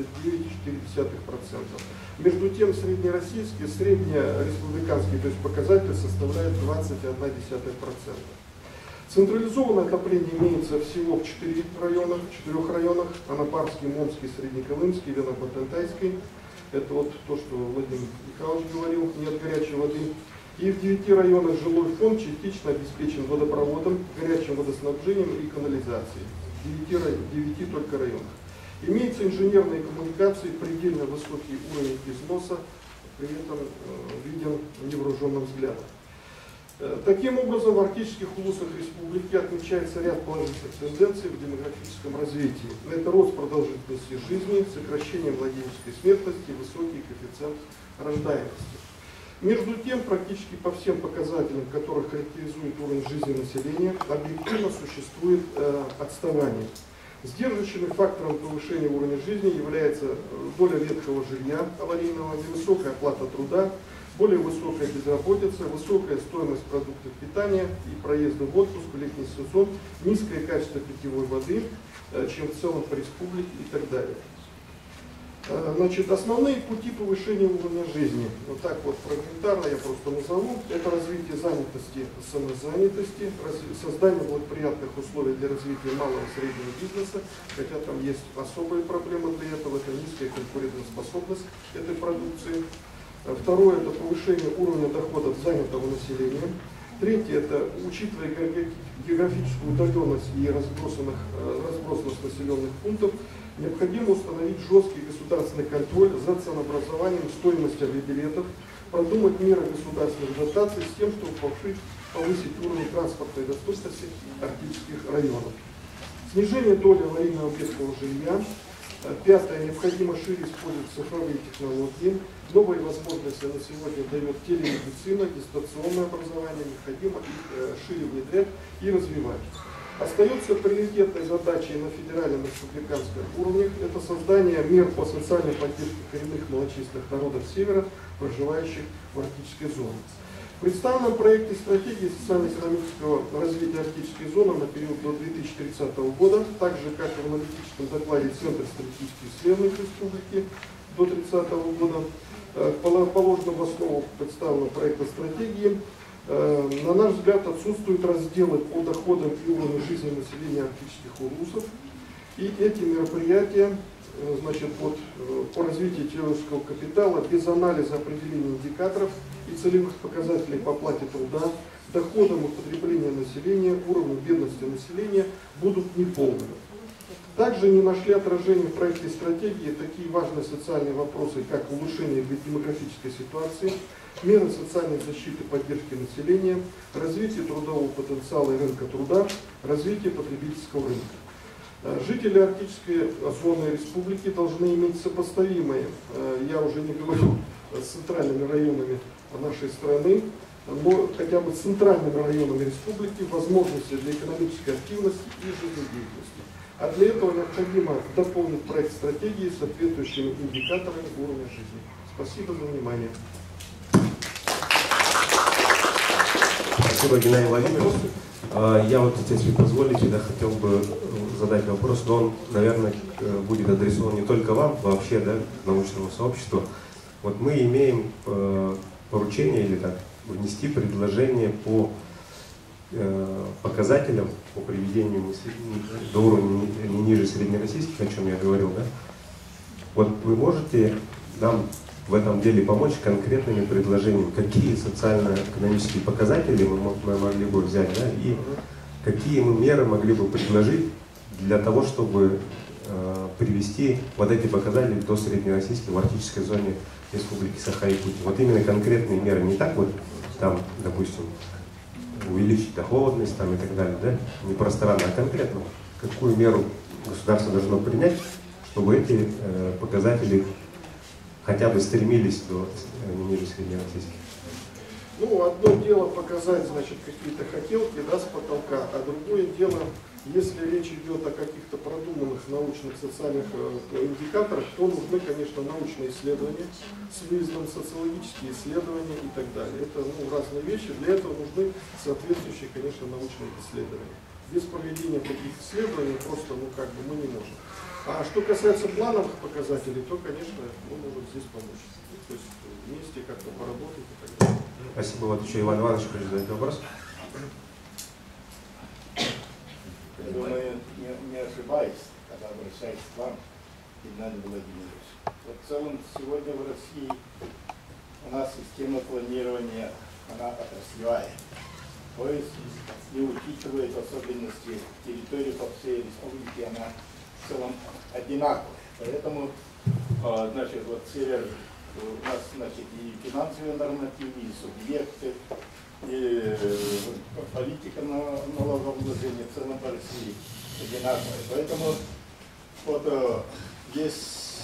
I: 39,4%. Между тем, среднероссийский, среднереспубликанский, то есть показатель составляет 21,1%. Централизованное отопление имеется всего в 4 районах, Анапарский, Момский, Среднеколымский, Вено-Батальтайский. Это вот то, что Владимир Михайлович говорил, нет горячей воды. И в 9 районах жилой фонд частично обеспечен водопроводом, горячим водоснабжением и канализацией. В 9 только районах. Имеются инженерные коммуникации, предельно высокий уровень износа, при этом виден невооруженным взглядом. Таким образом, в арктических улусах республики отмечается ряд положительных тенденций в демографическом развитии. Это рост продолжительности жизни, сокращение младенческой смертности, высокий коэффициент рождаемости. Между тем, практически по всем показателям, которые характеризуют уровень жизни населения, объективно существует отставание. Сдерживающим фактором повышения уровня жизни является доля ветхого жилья аварийного, невысокая оплата труда, более высокая безработица, высокая стоимость продуктов питания и проезда в отпуск в летний сезон, низкое качество питьевой воды, чем в целом по республике и так далее. Значит, основные пути повышения уровня жизни. Вот так вот фрагментарно я просто назову. Это развитие занятости, самозанятости, создание благоприятных условий для развития малого и среднего бизнеса, хотя там есть особые проблемы для этого, это низкая конкурентоспособность этой продукции. Второе – это повышение уровня доходов занятого населения. Третье – это, учитывая географическую удаленность и разбросанность населенных пунктов, необходимо установить жесткий государственный контроль за ценообразованием, стоимостью авиабилетов, продумать меры государственных дотаций с тем, чтобы повысить уровень транспортной доступности арктических районов. Снижение доли аварийного бедственного жилья. Пятое. Необходимо шире использовать цифровые технологии. Новые возможности на сегодня дает телемедицина, дистанционное образование. Необходимо их шире внедрять и развивать. Остается приоритетной задачей на федеральном и республиканском уровнях – это создание мер по социальной поддержке коренных малочисленных народов Севера, проживающих в арктической зоне. В представленном проекте стратегии социально-экономического развития арктической зоны на период до 2030 года, так же как и в аналитическом докладе Центра стратегических исследований Республики до 2030 года, положено в основу представленного проекта стратегии. На наш взгляд, отсутствуют разделы по доходам и уровню жизни населения арктических улусов. И эти мероприятия, значит, по развитию человеческого капитала без анализа определения индикаторов и целевых показателей по оплате труда, доходам и потребления населения, уровню бедности населения будут неполными. Также не нашли отражения в проекте стратегии такие важные социальные вопросы, как улучшение демографической ситуации, меры социальной защиты и поддержки населения, развитие трудового потенциала и рынка труда, развитие потребительского рынка. Жители арктической зоны республики должны иметь сопоставимые, я уже не говорю с центральными районами нашей страны, но хотя бы с центральными районами республики возможности для экономической активности и жизнедеятельности. А для этого необходимо дополнить проект стратегии с соответствующими индикаторами уровня жизни. Спасибо за внимание.
A: Спасибо, Геннадий Владимирович. Я вот, если позволите, да, хотел бы задать вопрос, но он, наверное, будет адресован не только вам, вообще, да, научному сообществу. Вот мы имеем поручение или так внести предложение по показателям, по приведению до уровня не ниже среднероссийских, о чем я говорил, да? Вот вы можете нам в этом деле помочь конкретными предложениями, какие социально-экономические показатели мы могли бы взять, да, и какие мы меры могли бы предложить для того, чтобы привести вот эти показатели до среднероссийских в арктической зоне Республики Саха-Якутия. Вот именно конкретные меры, не так вот там, допустим, увеличить доходность там и так далее, да, не пространно, а конкретно, какую меру государство должно принять, чтобы эти показатели хотя бы стремились до ниже среднероссийских.
I: Ну, одно дело показать, значит, какие-то хотелки, да, с потолка, а другое дело, если речь идет о каких-то продуманных научных социальных индикаторах, то нужны, конечно, научные исследования с выездом, социологические исследования и так далее. Это, ну, разные вещи, для этого нужны соответствующие, конечно, научные исследования. Без проведения таких исследований просто, ну, как бы мы не можем. А что касается плановых показателей, то, конечно, мы можем здесь помочь. То есть вместе как-то поработать и так далее.
A: Спасибо. Вот еще Иван Иванович хочет задать вопрос.
E: Я думаю, не ошибаюсь, когда обращаюсь к вам, Геннадий Владимирович. Вот в целом сегодня в России у нас система планирования, она отраслевая. То есть не учитывает особенности территории по всей республике, она в целом одинаковая. Поэтому, значит, вот север у нас, значит, и финансовые нормативы, и субъекты, и политика налогообложения в целом по России одинаковая. Поэтому вот есть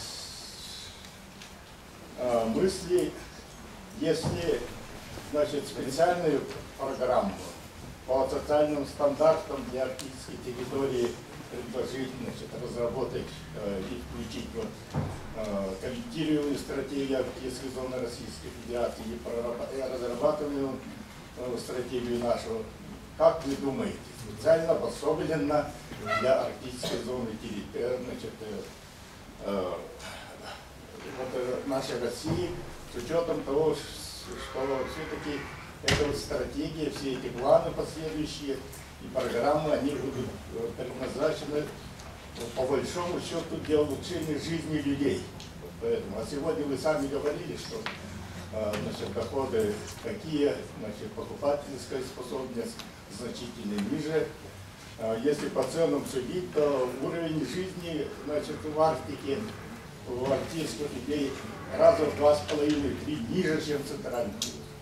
E: мысли, если, значит, специальную программу по социальным стандартам для арктической территории предложить, значит, разработать и включить вот, корректируемую стратегию арктической зоны Российской Федерации и разрабатываемую стратегию нашего. Как вы думаете, специально обособленно для арктической зоны территории, значит, нашей России, с учетом того, что все-таки эта вот стратегия, все эти планы последующие и программы, они будут предназначены по большому счету для улучшения жизни людей. Вот поэтому. А сегодня вы сами говорили, что значит, доходы какие, значит, покупательская способность значительно ниже. Если по ценам судить, то уровень жизни, значит, в Арктике, у арктических людей раза в 2,5-3 ниже, чем в центральных.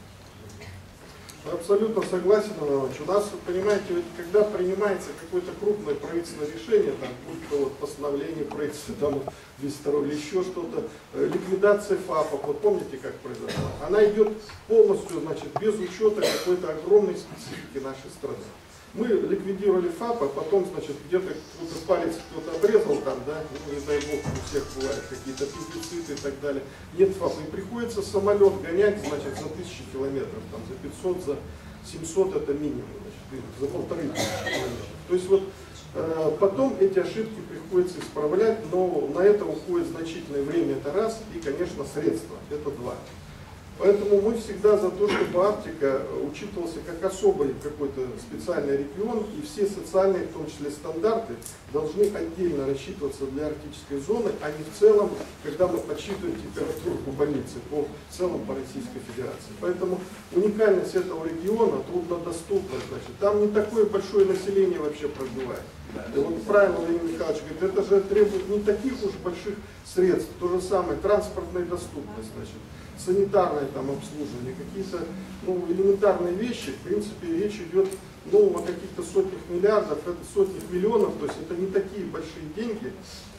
I: Абсолютно согласен, Иванович. У нас, понимаете, когда принимается какое-то крупное правительственное решение, там, будь то вот постановление правительства, там, 202 или еще что-то, ликвидация ФАПов, вот помните, как произошла? Она идет полностью, значит, без учета какой-то огромной специфики нашей страны. Мы ликвидировали ФАП, а потом, значит, где-то кто-то палец кто-то обрезал там, да, ну, не дай бог, у всех бывают какие-то пестициды и так далее. Нет ФАПа, и приходится самолет гонять, значит, за 1000 километров, там, за 500, за 700 это минимум, значит, за 1500 километров. То есть вот потом эти ошибки приходится исправлять, но на это уходит значительное время, это раз, и, конечно, средства, это два. Поэтому мы всегда за то, чтобы Арктика учитывался как особый какой-то специальный регион, и все социальные, в том числе стандарты, должны отдельно рассчитываться для арктической зоны, а не в целом, когда мы подсчитываем температуру по больнице, в целом по Российской Федерации. Поэтому уникальность этого региона труднодоступна, значит, там не такое большое население вообще проживает. И вот правильно Владимир Михайлович говорит, это же требует не таких уж больших средств, то же самое, транспортная доступность, значит, санитарное там обслуживание, какие-то элементарные вещи, в принципе, речь идет о каких-то сотнях миллиардов, сотнях миллионов, то есть это не такие большие деньги,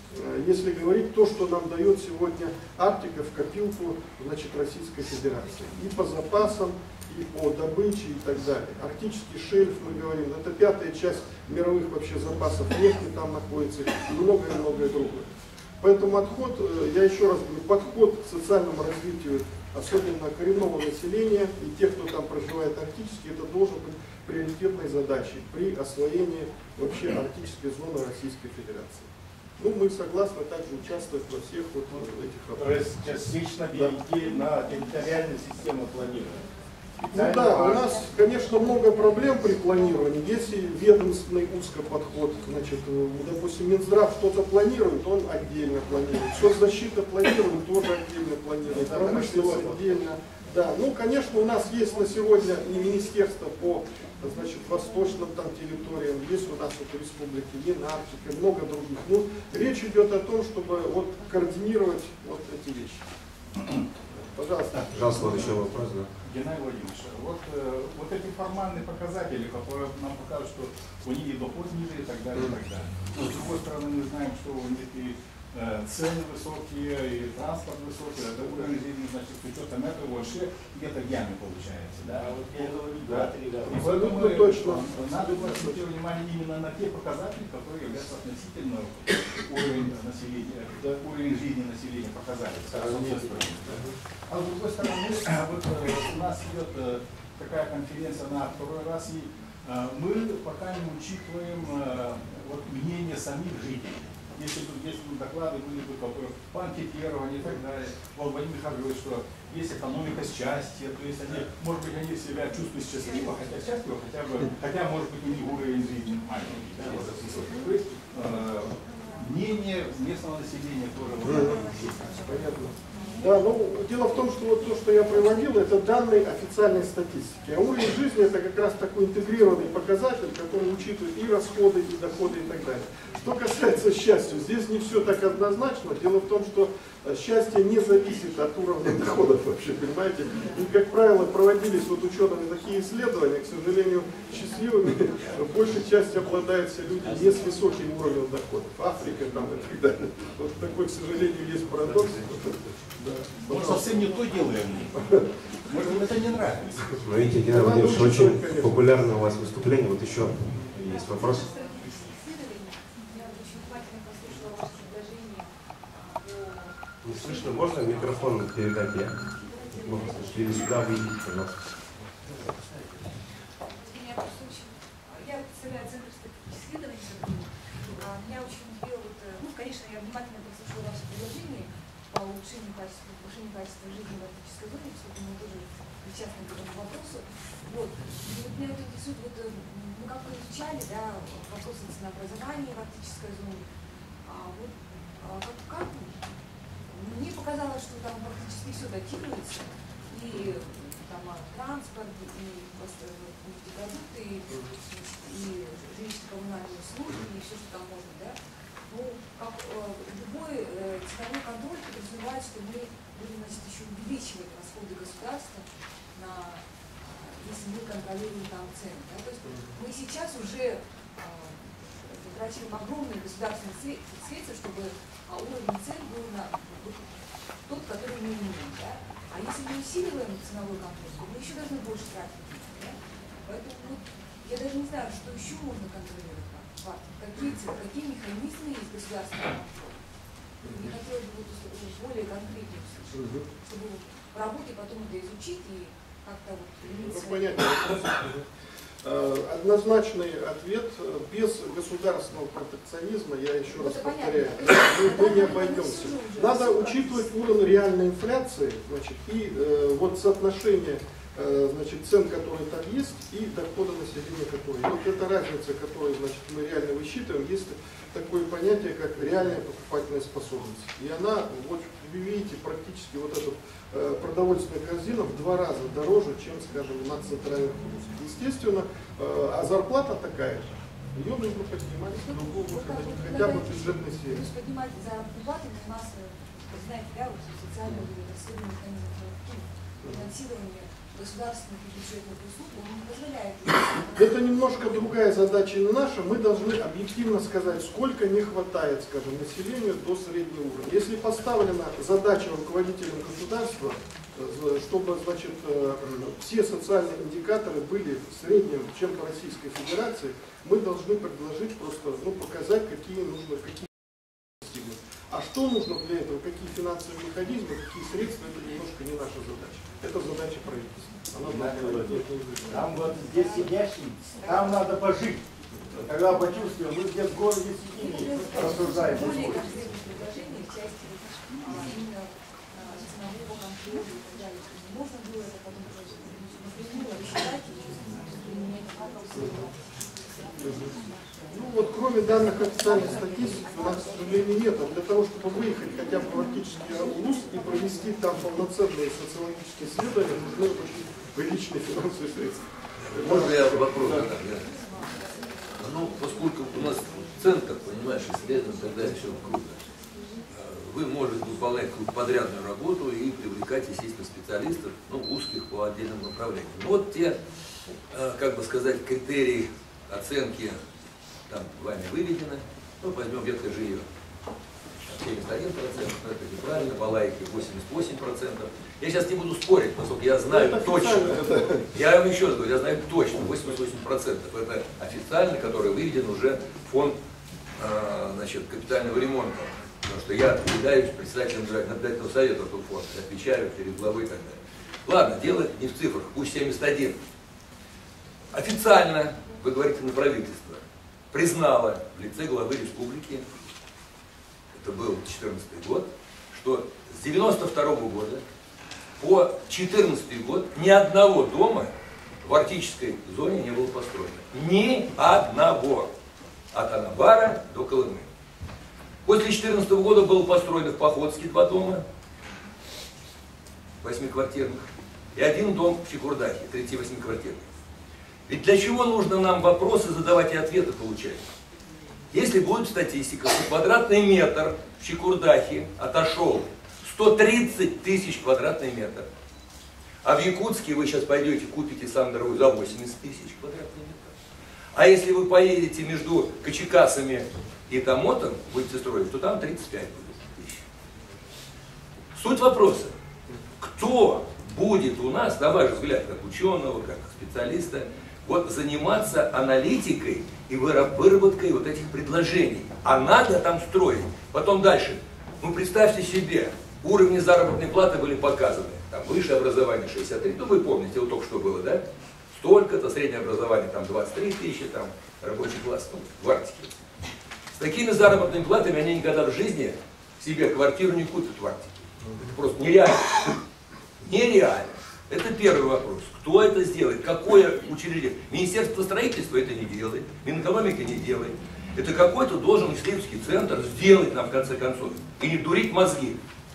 I: если говорить то, что нам дает сегодня Арктика в копилку, значит, Российской Федерации. И по запасам, и по добыче и так далее. Арктический шельф, мы говорим, это 5-я часть мировых вообще запасов нефти там находится, и многое-многое другое. Поэтому отход, я еще раз говорю, подход к социальному развитию, особенно коренного населения и тех, кто там проживает арктически, это должен быть приоритетной задачей при освоении вообще арктической зоны Российской Федерации. Ну, мы согласны также участвовать во всех вот этих вопросах.
E: То есть частично перейти на территориальную систему планирования.
I: Ну да, у нас, конечно, много проблем при планировании. Если ведомственный узкоподход, значит, допустим, Минздрав что-то планирует, он отдельно планирует. Соцзащита планирует, тоже отдельно планирует. Промышленность отдельно. Да, ну, конечно, у нас есть на сегодня и министерство по, значит, восточным там территориям, есть у нас вот республики, Арктика, много других. Ну, речь идет о том, чтобы вот координировать вот эти вещи. Пожалуйста.
A: Пожалуйста, еще вопрос, да.
J: Геннадий Владимирович, вот эти формальные показатели, которые нам покажут, что у них и доход ниже и так далее, и так далее. Но с другой стороны, мы знаем, что у них и цены высокие, и транспорт высокий, это уровень жизни, значит, с учетом этого вообще где-то в яме получается. Да?
E: Вот я говорю, 2-3 года.
J: И поэтому
I: точно
J: надо обратить внимание именно на те показатели, которые являются относительно уровень населения, уровень жизни населения показателей. А с другой стороны, вот у нас идет такая конференция на второй раз, и мы пока не учитываем вот, мнение самих жителей. Если бы здесь доклады были бы по анкетированию и так далее, вот Владимир Михайлович говорит, что есть экономика счастья, то есть они, может быть, они себя чувствуют счастливо, хотя может быть, у них уровень жизни маленький, да, вот, то есть мнение местного населения тоже
I: понятно. Да, ну, дело в том, что вот то, что я приводил, это данные официальной статистики. А уровень жизни это как раз такой интегрированный показатель, который учитывает и расходы, и доходы, и так далее. Что касается счастья, здесь не все так однозначно. Дело в том, что счастье не зависит от уровня доходов вообще, понимаете. И, как правило, проводились вот учеными такие исследования, к сожалению, счастливыми в большей части обладают все люди не с высоким уровнем доходов. Африка там и так далее. Вот такой, к сожалению, есть парадокс. Да.
J: Мы совсем не то делаем. Может, им это не нравится.
A: Ну, видите, Геннадий Владимирович, очень популярное у вас выступление. Вот еще есть вопрос. Не слышно, можно микрофон передать я? Можно слышать. Или сюда выйдите, пожалуйста.
K: Я представляю Центр исследований. Меня очень удивило, конечно, я внимательно прослушала ваше предложение по улучшению повышение качества жизни в арктической зоне, поскольку мы тоже причастны к этому вопросу. Вот. И вот меня вот интересует, вот, мы как бы изучали, да, вопросы ценообразования в арктической зоне. Как мне показалось, что там практически все датируется, и там транспорт, и нефтепродукты, и жилищно-коммунальные услуги, и все, что там можно, да. Ну, как любой ценовой контроль подразумевает, что мы будем, значит, еще увеличивать расходы государства, если мы контролируем там цены. Да? То есть мы сейчас уже трачим огромные государственные средства, чтобы уровень цен был тот, который мы имеем. Да? А если мы усиливаем ценовой контроль, то мы еще должны больше тратить. Да? Поэтому вот, я даже не знаю, что еще можно контролировать. Какие механизмы есть государственного контроля. Мне хотелось бы более конкретнее услышать, чтобы в работе потом это изучить и как-то вот
I: понятно. Однозначный ответ: без государственного протекционизма, я еще раз повторяю, мы не обойдемся. Надо учитывать уровень реальной инфляции, значит, и вот соотношение, значит, цен, которые там есть, и дохода населения, которые. Вот эта разница, которую, значит, мы реально высчитываем, есть такое понятие, как реальная покупательная способность. И она, вот вы видите, практически вот эта продовольственная корзина в 2 раза дороже, чем, скажем, на центральных рынках. Естественно, а зарплата такая же. Ее нужно поднимать с другого выхода, хотя бы бюджетной сфере.
K: То есть поднимать заработную плату у нас, знаете, да, вот социальный расходный механизм финансирования государственных и бюджетных услуг, он не позволяет.
I: Это немножко другая задача не наша. Мы должны объективно сказать, сколько не хватает, скажем, населению до среднего уровня. Если поставлена задача руководителям государства, чтобы, значит, все социальные индикаторы были в среднем, чем по Российской Федерации, мы должны предложить просто, показать, какие нужно, какие. А что нужно для этого, какие финансовые механизмы, какие средства, это немножко не наша задача. Это задача правительства.
E: Там вот здесь сидящий, там надо пожить. Когда почувствуем, мы здесь в городе сидим и рассуждаем.
K: Более конкретные предложения в части именно ценового контроля и так далее. Можно было это потом напрямую рассчитать и применять
I: Ну вот, кроме данных официальной статистики, у нас, к сожалению, нет. А для того, чтобы выехать хотя бы в арктический УЛУС и провести там полноценные социологические исследования, нужны очень приличные финансовые средства.
F: Можно я вопрос задам? Ну, поскольку у нас центр, понимаешь, исследование, тогда все круто. Вы можете выполнять подрядную работу и привлекать, естественно, специалистов, узких по отдельным направлениям. Ну, вот те, как бы сказать, критерии оценки там вами выведены. Возьмем ветка жилья. 71%, это неправильно, балайки 88%. Я сейчас не буду спорить, поскольку я знаю точно. Я вам еще раз говорю, я знаю точно, 88%. Это официально, который выведен уже в фонд значит, капитального ремонта. Потому что я являюсь председателем наблюдательного совета этого фонда, отвечаю перед главой и так далее. Ладно, дело не в цифрах, пусть 71. Официально, вы говорите на правительство, признала в лице главы республики, это был 2014 год, что с 1992 года по 2014 год ни одного дома в арктической зоне не было построено. Ни одного. От Анабара до Колымы. После 2014 года было построено в Походске 2 дома, 8-квартирных, и 1 дом в Чекурдахе, 38-квартирный. Ведь для чего нужно нам вопросы задавать и ответы получать? Если будет статистика, что квадратный метр в Чекурдахе отошел 130 тысяч квадратный метр, а в Якутске вы сейчас пойдете купите Сандровую за 80 тысяч квадратный метр. А если вы поедете между Качекасами и Тамотом, будете строить, то там 35 будет тысяч. Суть вопроса. Кто будет у нас, на ваш взгляд, как ученого, как специалиста, вот заниматься аналитикой и выработкой вот этих предложений? А надо там строить. Потом дальше. Ну представьте себе, уровни заработной платы были показаны. Там высшее образование 63, ну вы помните, вот только что было, да? Столько-то, среднее образование там 23 тысячи, там рабочий класс, в Арктике. С такими заработными платами они никогда в жизни себе квартиру не купят в Арктике. Просто нереально. Нереально. Это первый вопрос. Кто это сделает? Какое учреждение? Министерство строительства это не делает, Минэкономика не делает. Это какой-то должен исследовательский центр сделать нам в конце концов. И не дурить мозги.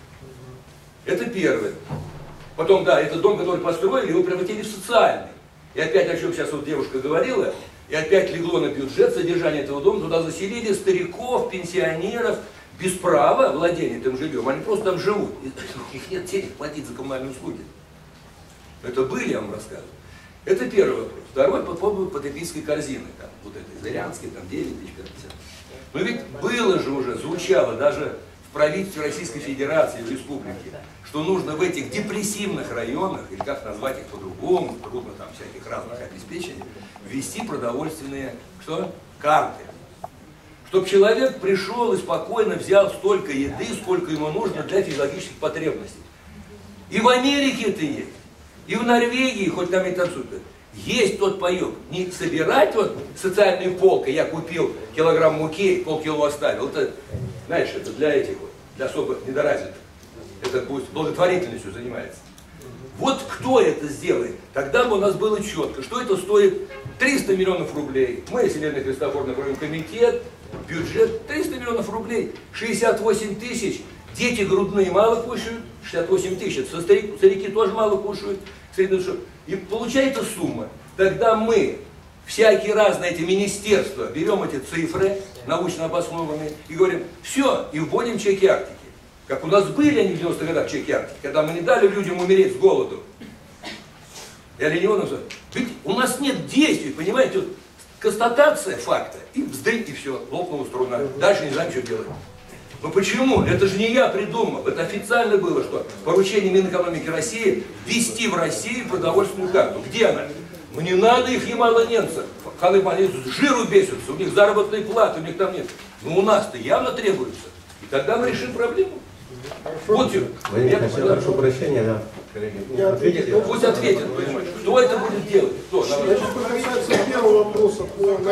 F: Это первое. Потом, да, это дом, который построили, его превратили в социальный. И опять, о чем сейчас вот девушка говорила, и опять легло на бюджет содержания этого дома, туда заселили стариков, пенсионеров, без права владения этим жильем. Они просто там живут. У них нет денег платить за коммунальные услуги. Это были, я вам рассказываю. Это первый вопрос. Второй по поводу потребительской корзины. Там, вот этой Зарянской, там 9 тысяч 50. Но ведь было же уже, звучало даже в правительстве Российской Федерации, в республике, что нужно в этих депрессивных районах, или как назвать их по-другому, трудно там всяких разных обеспечений, ввести продовольственные карты. Чтобы человек пришел и спокойно взял столько еды, сколько ему нужно для физиологических потребностей. И в Америке это есть. И в Норвегии, хоть там и танцуют, есть тот паек. Не собирать вот социальную полку, я купил килограмм муки, полкило оставил. Это, знаешь, это для этих вот, для особо недоразвитых. Это пусть благотворительностью занимается. Вот кто это сделает? Тогда бы у нас было четко, что это стоит 300 миллионов рублей. Мы, Северный Христофорный районный комитет, бюджет 300 миллионов рублей, 68 тысяч. Дети грудные мало кушают, 68 тысяч, старики тоже мало кушают. И получается сумма. Тогда мы, всякие разные эти министерства, берем эти цифры, научно обоснованные, и говорим, все, и вводим чеки Арктики. Как у нас были они в 90-х годах чеки Арктики, когда мы не дали людям умереть с голоду. Я Ленионов сказал, ведь у нас нет действий, понимаете, вот, констатация факта, и вздыть, и все, лопнула струна. Дальше не знаем, что делать. Но почему? Это же не я придумал. Это официально было, что поручение Минэкономики России ввести в Россию продовольственную карту. Где она? Ну не надо их, немало немцев. Они с жиру бесятся, у них заработной платы, у них там нет. Но у нас-то явно требуется. И тогда мы решим проблему. Вот,
A: я прошу прощения, да.
F: Ответите, пусть ответит, понимаете. Кто это будет делать? Кто?
I: Значит, что касается первого вопроса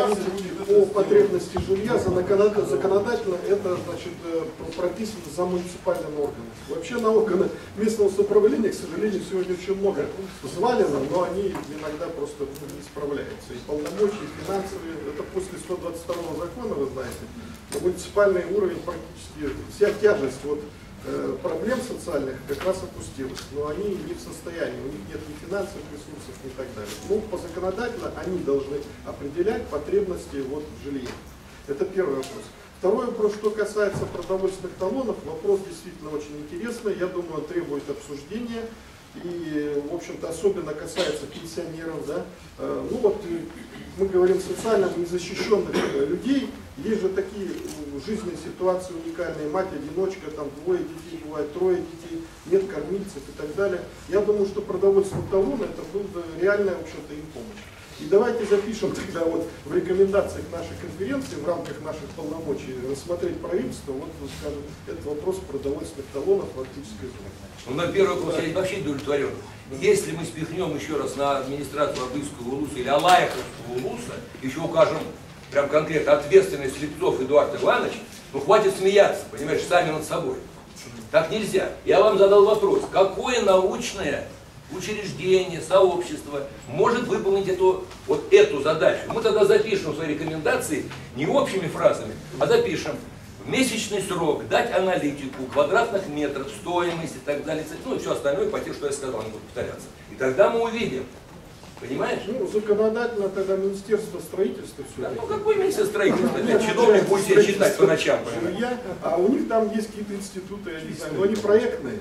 I: по потребности жилья, законодательно это, значит, прописано за муниципальными органами. Вообще на органы местного самоуправления, к сожалению, сегодня очень много взвалено, но они иногда просто не справляются. И полномочия, и финансовые, это после 122 закона, вы знаете, на муниципальный уровень практически вся тяжесть вот проблем социальных как раз опустилась, но они не в состоянии, у них нет ни финансовых ресурсов, ни так далее. Ну, по законодательно они должны определять потребности вот в жилье. Это первый вопрос. Второй вопрос, что касается продовольственных талонов, вопрос действительно очень интересный, я думаю, требует обсуждения. И, в общем-то, особенно касается пенсионеров, да. Ну вот, мы говорим социально незащищенных людей, есть же такие жизненные ситуации уникальные, мать-одиночка, там 2 детей, бывает 3 детей, нет кормильцев и так далее. Я думаю, что продовольственный талон это был бы реальная, в общем-то, им помощь. И давайте запишем тогда вот в рекомендациях нашей конференции, в рамках наших полномочий, рассмотреть правительство, вот, скажем, этот вопрос продовольственных талонов в арктической зоне.
F: Ну, на первый вопрос я вообще не удовлетворен. Если мы спихнем еще раз на администрацию Адыгского улуса или Алаиховского улуса, еще укажем прям конкретно ответственность Слепцов Эдуард Иванович, ну хватит смеяться, понимаешь, сами над собой. Так нельзя. Я вам задал вопрос, какое научное учреждение, сообщество может выполнить эту задачу. Мы тогда запишем свои рекомендации не общими фразами, а запишем в месячный срок, дать аналитику, квадратных метров, стоимость и так далее, ну и все остальное по тем, что я сказал, не буду повторяться. И тогда мы увидим. Понимаешь?
I: Ну, законодательно тогда Министерство строительства все.
F: Да, ну какое Министерство строительства? Чиновник будет себе читать по ночам.
I: А у них там есть какие-то институты, я не знаю, но они проектные.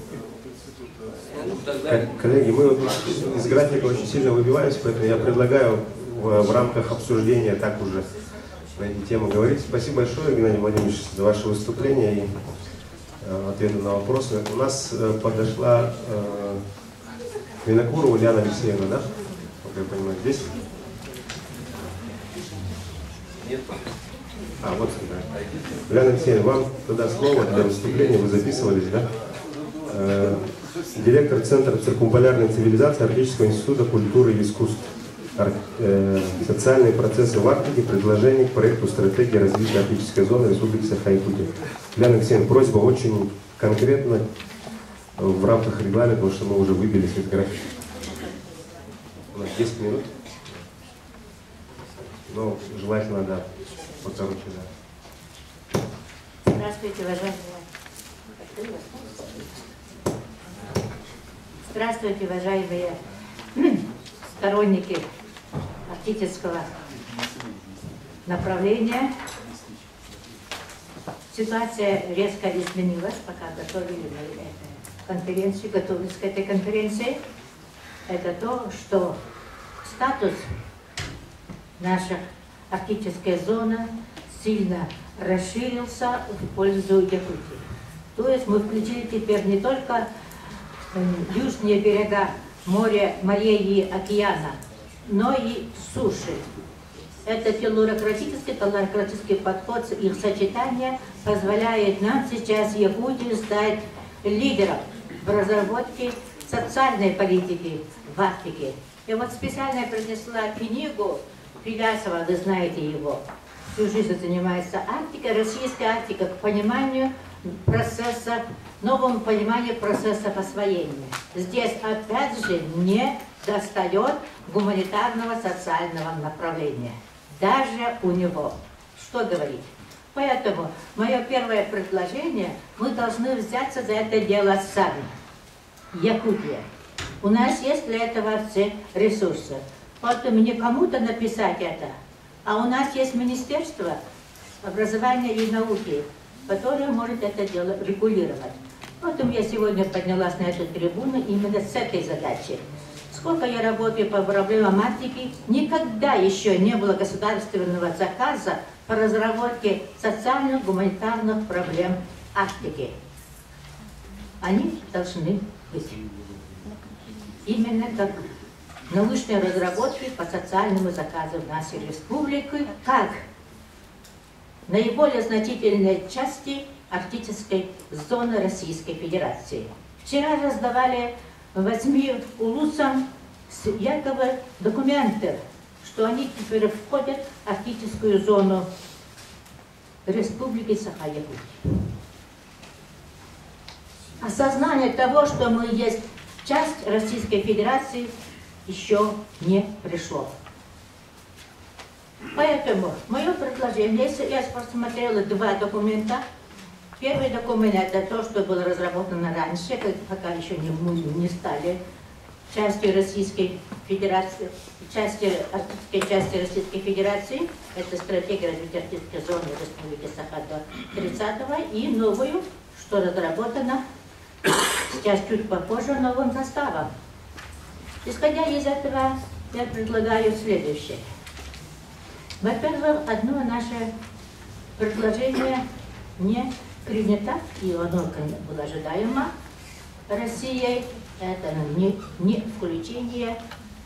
A: Коллеги, мы из графика очень сильно выбиваемся, поэтому я предлагаю в рамках обсуждения так уже на эти темы говорить. Спасибо большое, Геннадий Владимирович, за ваше выступление и ответы на вопросы. У нас подошла Винокурова Ульяна Алексеевна, да? Как я понимаю, здесь?
F: Нет.
A: Вот сюда. Ульяна Алексеевна, вам тогда слово для выступления, вы записывались, да? Директор Центра циркумполярной цивилизации Арктического института культуры и искусств. Социальные процессы в Арктике, предложение к проекту стратегии развития арктической зоны Республики Саха-Якутия. Ульяна Алексеевна, просьба очень конкретно в рамках регламента, потому что мы уже выбились из графика. У нас 10 минут. Но желательно, да, покороче, да.
L: Здравствуйте, уважаемые. Здравствуйте, уважаемые сторонники арктического направления. Ситуация резко изменилась, пока готовили конференцию, готовились к этой конференции. Это то, что статус наша арктическая зона сильно расширился в пользу Якутии. То есть мы включили теперь не только южные берега морей и океана, но и суши. Это телурократический подход, их сочетание позволяет нам сейчас Якутии стать лидером в разработке социальной политики в Арктике. Я вот специально принесла книгу Филясова, вы знаете его. Всю жизнь занимается Арктикой, российская Арктика, к пониманию процесса, новому пониманию процесса освоения. Здесь опять же не достает гуманитарного социального направления. Даже у него. Что говорить? Поэтому мое первое предложение, мы должны взяться за это дело сами. Якутия. У нас есть для этого все ресурсы. Поэтому не кому-то написать это, а у нас есть Министерство образования и науки, которое может это дело регулировать. Поэтому я сегодня поднялась на эту трибуну именно с этой задачей. Сколько я работаю по проблемам Арктики, никогда еще не было государственного заказа по разработке социальных, гуманитарных проблем Арктики. Они должны быть. Именно как научные разработки по социальному заказу нашей республики, как наиболее значительной части арктической зоны Российской Федерации. Вчера раздавали 8 улусам якобы документы, что они теперь входят в арктическую зону Республики Саха-Якутия. Осознание того, что мы есть часть Российской Федерации, еще не пришло. Поэтому мое предложение, если я посмотрела 2 документа. Первый документ — это то, что было разработано раньше, пока еще не стали частью Российской Федерации, арктической части Российской Федерации. Это стратегия развития арктической зоны Республики Саха до 30-го. И новую, что разработано сейчас чуть попозже новым составом. Исходя из этого, я предлагаю следующее. Во-первых, одно наше предложение не принято, и оно было ожидаемо Россией, это не включение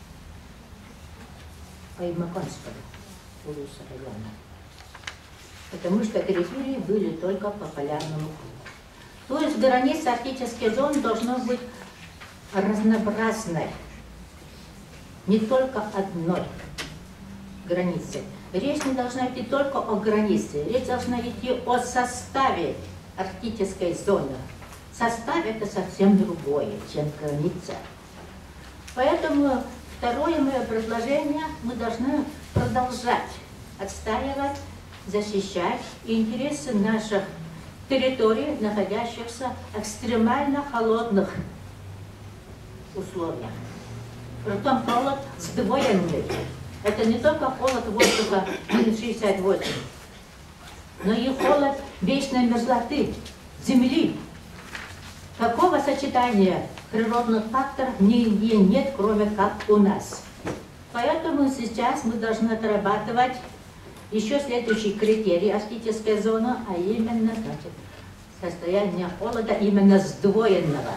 L: Аймаконского улуса района. Потому что критерии были только по полярному кругу. То есть граница арктической зоны должна быть разнообразной, не только одной границы. Речь не должна идти только о границе, речь должна идти о составе арктической зоны. Состав — это совсем другое, чем граница. Поэтому второе мое предложение, мы должны продолжать отстаивать, защищать интересы наших территорий, находящихся в экстремально холодных условиях. Притом холод сдвоенный. Это не только холод воздуха минус 68, но и холод вечной мерзлоты земли. Такого сочетания природных факторов нигде нет, кроме как у нас. Поэтому сейчас мы должны отрабатывать еще следующий критерий арктической зоны, а именно, значит, состояние холода именно сдвоенного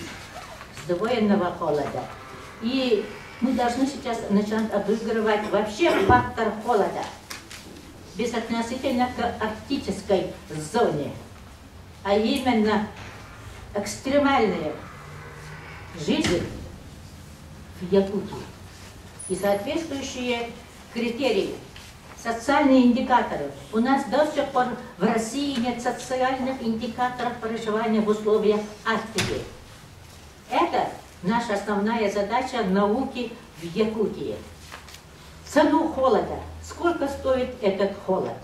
L: холода. И мы должны сейчас начать обыгрывать вообще фактор холода, безотносительно к арктической зоне, а именно экстремальные жизнь в Якутии и соответствующие критерии, социальные индикаторы. У нас до сих пор в России нет социальных индикаторов проживания в условиях Арктики. Это наша основная задача науки в Якутии. Цену холода. Сколько стоит этот холод?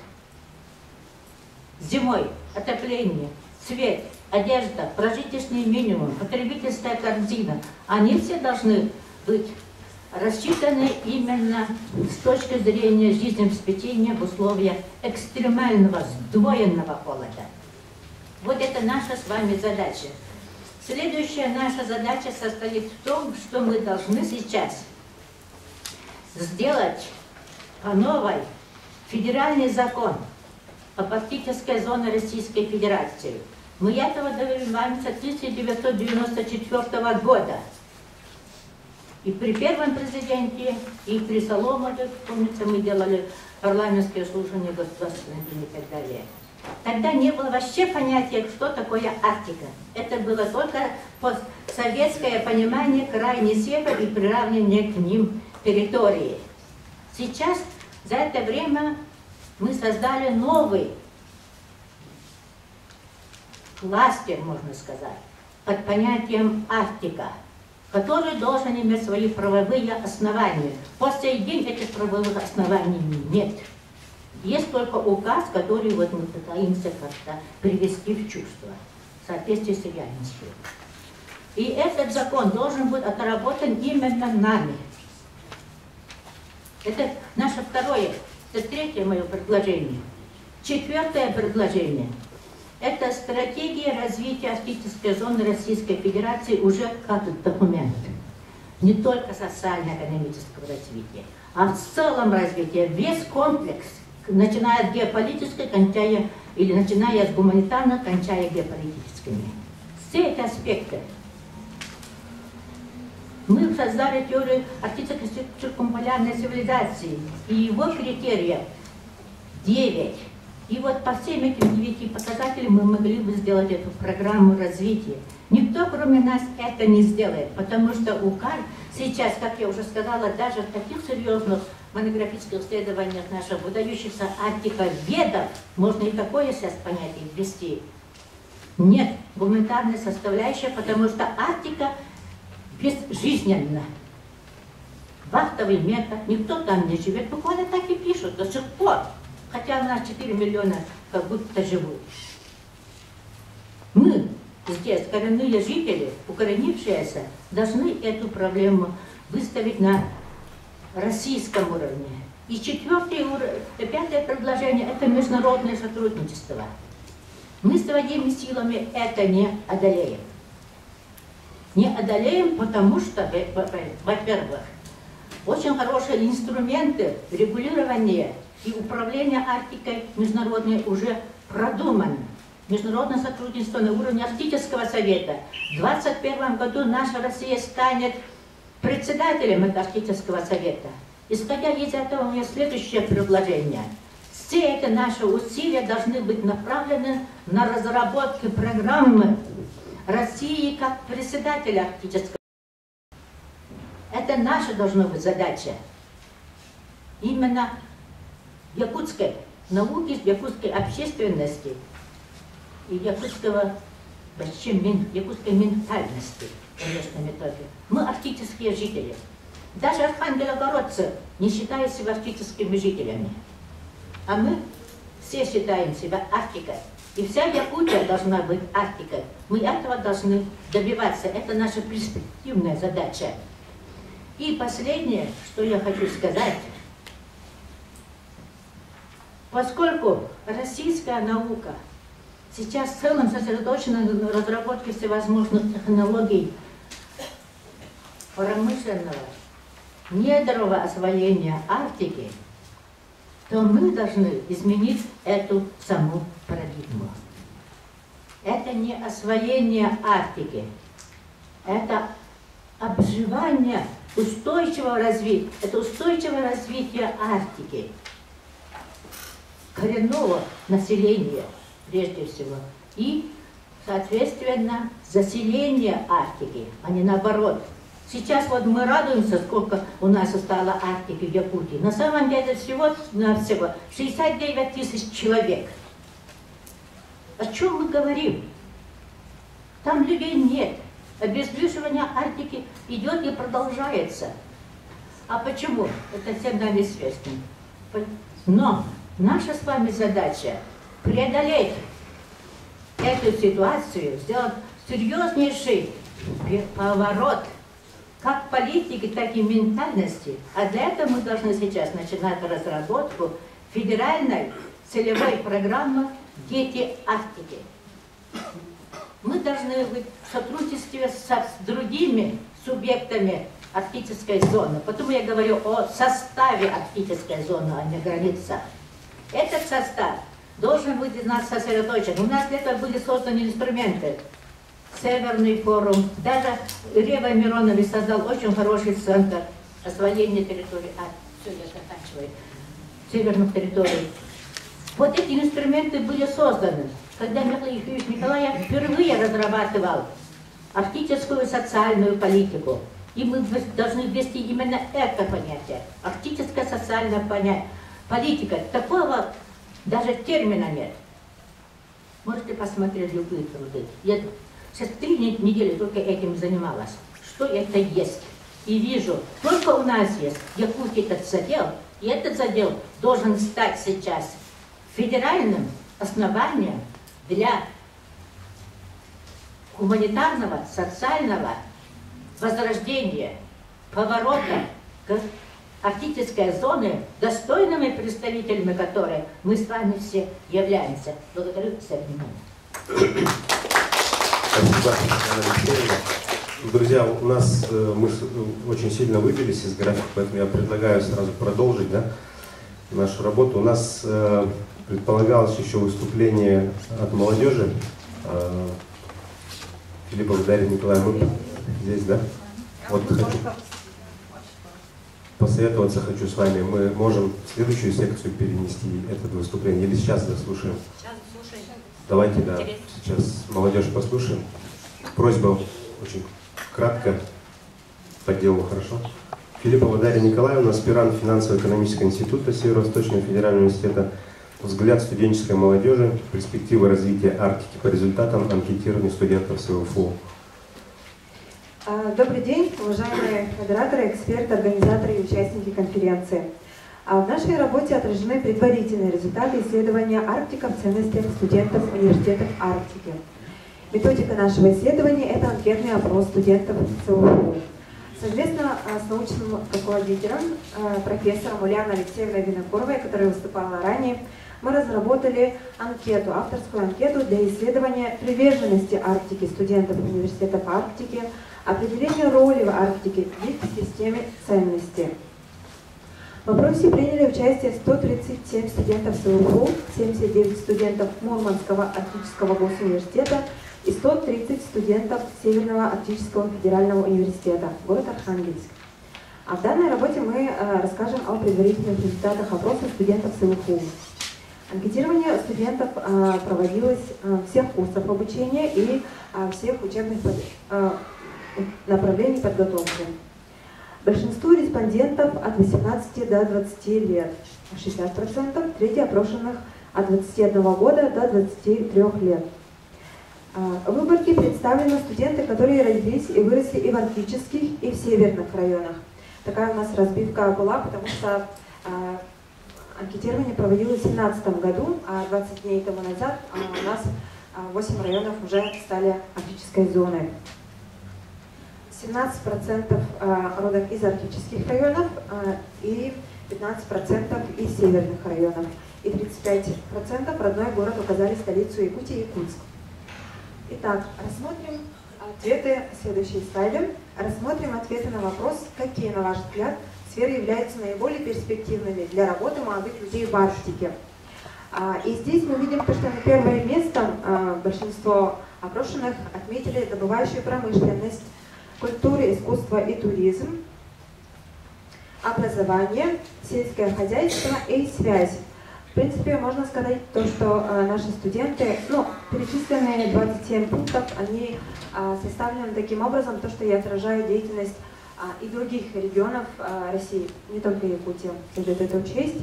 L: Зимой отопление, свет, одежда, прожиточный минимум, потребительская корзина. Они все должны быть рассчитаны именно с точки зрения жизнеобеспечения в условиях экстремального, сдвоенного холода. Вот это наша с вами задача. Следующая наша задача состоит в том, что мы должны сейчас сделать по новой федеральный закон об арктической зоне Российской Федерации. Мы этого добиваемся 1994 года. И при первом президенте, и при Соломоне, помнится, мы делали парламентские слушания Государственной Думы и так далее. Тогда не было вообще понятия, что такое Арктика. Это было только постсоветское понимание крайний север и приравнение к ним территории. Сейчас, за это время, мы создали новый кластер, можно сказать, под понятием Арктика, который должен иметь свои правовые основания. По сей день этих правовых оснований нет. Есть только указ, который вот мы пытаемся как-то привести в чувство, в соответствии с реальностью. И этот закон должен быть отработан именно нами. Это наше второе, это третье мое предложение. Четвертое предложение – это стратегия развития арктической зоны Российской Федерации уже как документ. Не только социально-экономического развития, а в целом развития, весь комплекс, начиная от геополитической, начиная с гуманитарной, кончая геополитическими. Все эти аспекты. Мы создали теорию арктической циркумполярной цивилизации, и его критериев 9. И вот по всем этим 9 показателям мы могли бы сделать эту программу развития. Никто, кроме нас, это не сделает, потому что УКАР сейчас, как я уже сказала, даже в таких серьезных монографических исследованиях наших выдающихся арктиковедов, можно и такое сейчас понятие ввести. Нет гуманитарной составляющей, потому что Арктика безжизненна. Вахтовый метод, никто там не живет, буквально так и пишут до сих пор. Хотя у нас 4 миллиона как будто живут. Мы здесь, коренные жители, укоренившиеся, должны эту проблему выставить на российском уровне. И пятое предложение – это международное сотрудничество. Мы своими силами это не одолеем. Не одолеем, потому что, во-первых, очень хорошие инструменты регулирования и управления Арктикой международные уже продуманы. Международное сотрудничество на уровне Арктического совета. В 2021 году наша Россия станет председателем этого Арктического совета. Исходя из этого, у меня следующее предложение. Все эти наши усилия должны быть направлены на разработку программы России как председателя Арктического совета. Это наша должна быть задача. Именно якутской науки, якутской общественности и якутской ментальности, конечно, методе. Мы арктические жители. Даже архангелогородцы не считают себя арктическими жителями. А мы все считаем себя Арктикой. И вся Якутия должна быть Арктикой. Мы этого должны добиваться. Это наша перспективная задача. И последнее, что я хочу сказать. Поскольку российская наука сейчас в целом сосредоточена на разработке всевозможных технологий промышленного, недрового освоения Арктики, то мы должны изменить эту саму парадигму. Это не освоение Арктики, это обживание устойчивого развития, это устойчивое развитие Арктики, коренного населения прежде всего, и, соответственно, заселение Арктики, а не наоборот. Сейчас вот мы радуемся, сколько у нас стало Арктики в Якутии. На самом деле всего-навсего 69 тысяч человек. О чем мы говорим? Там людей нет. Обезвешивание Арктики идет и продолжается. А почему? Это всем нам известно. Но наша с вами задача преодолеть эту ситуацию, сделать серьезнейший поворот как в политике, так и в ментальности. А для этого мы должны сейчас начинать разработку федеральной целевой программы «Дети Арктики». Мы должны быть в сотрудничестве с другими субъектами арктической зоны. Потому я говорю о составе арктической зоны, а не границах. Этот состав должен быть из нас сосредоточен. У нас для этого были созданы инструменты. Северный форум. Даже Рева Миронович создал очень хороший центр освоения территории. Все, я заканчиваю. Северных территорий. Вот эти инструменты были созданы, когда Михаил Юрьевич Николаев впервые разрабатывал арктическую социальную политику. И мы должны ввести именно это понятие. Арктическая социальная политика. Такого даже термина нет. Можете посмотреть любые труды. Я сейчас 3 недели только этим занималась. Что это есть? И вижу, только у нас есть в Якутии этот задел, и этот задел должен стать сейчас федеральным основанием для гуманитарного, социального возрождения, поворота к арктической зоне, достойными представителями которой мы с вами все являемся. Благодарю за внимание.
A: Спасибо, Анна Алексеевна. Друзья, у нас мы очень сильно выбились из графика, поэтому я предлагаю сразу продолжить нашу работу. У нас предполагалось еще выступление от молодежи. Филиппова Дарья Николаевна, здесь, да? Вот хочу посоветоваться с вами. Мы можем в следующую секцию перенести это выступление или сейчас заслушаем?
G: Сейчас слушаем.
A: Давайте, да, сейчас молодежь послушаем. Просьба очень кратко, по делу, хорошо? Филиппова Дарья Николаевна, аспирант финансово-экономического института Северо-Восточного федерального университета. Взгляд студенческой молодежи, перспективы развития Арктики по результатам анкетирования студентов СВФУ.
M: Добрый день, уважаемые модераторы, эксперты, организаторы и участники конференции. В нашей работе отражены предварительные результаты исследования «Арктика в ценностях студентов университетов Арктики». Методика нашего исследования – это анкетный опрос студентов СВФУ. Совместно с научным руководителем, профессором Ульяной Алексеевной Винокуровой, которая выступала ранее, мы разработали анкету, авторскую анкету для исследования приверженности Арктики студентов университетов Арктики, определения роли в Арктике в их системе ценностей. В опросе приняли участие 137 студентов СВФУ, 79 студентов Мурманского арктического госуниверситета и 130 студентов Северного арктического федерального университета, город Архангельск. А в данной работе мы расскажем о предварительных результатах опроса студентов СВФУ. Анкетирование студентов проводилось всех курсов обучения и всех учебных направлений подготовки. Большинству респондентов от 18 до 20 лет, 60%, трети опрошенных от 21 года до 23 лет. В выборке представлены студенты, которые родились и выросли и в арктических, и в северных районах. Такая у нас разбивка была, потому что анкетирование проводилось в 2017 году, а 20 дней тому назад у нас 8 районов уже стали арктической зоной. 17% родом из арктических районов и 15% из северных районов. И 35% родной город указали столицу Якутии, Якутск. Итак, рассмотрим ответы, следующие слайды. Рассмотрим ответы на вопрос, какие, на ваш взгляд, сферы являются наиболее перспективными для работы молодых людей в Арктике. И здесь мы видим, что на первое место большинство опрошенных отметили добывающую промышленность, культуру, искусство и туризм, образование, сельское хозяйство и связь. В принципе, можно сказать то, что наши студенты, перечисленные 27 пунктов, они составлены таким образом, то, что и отражают деятельность и других регионов России, не только Якутия, следует это учесть.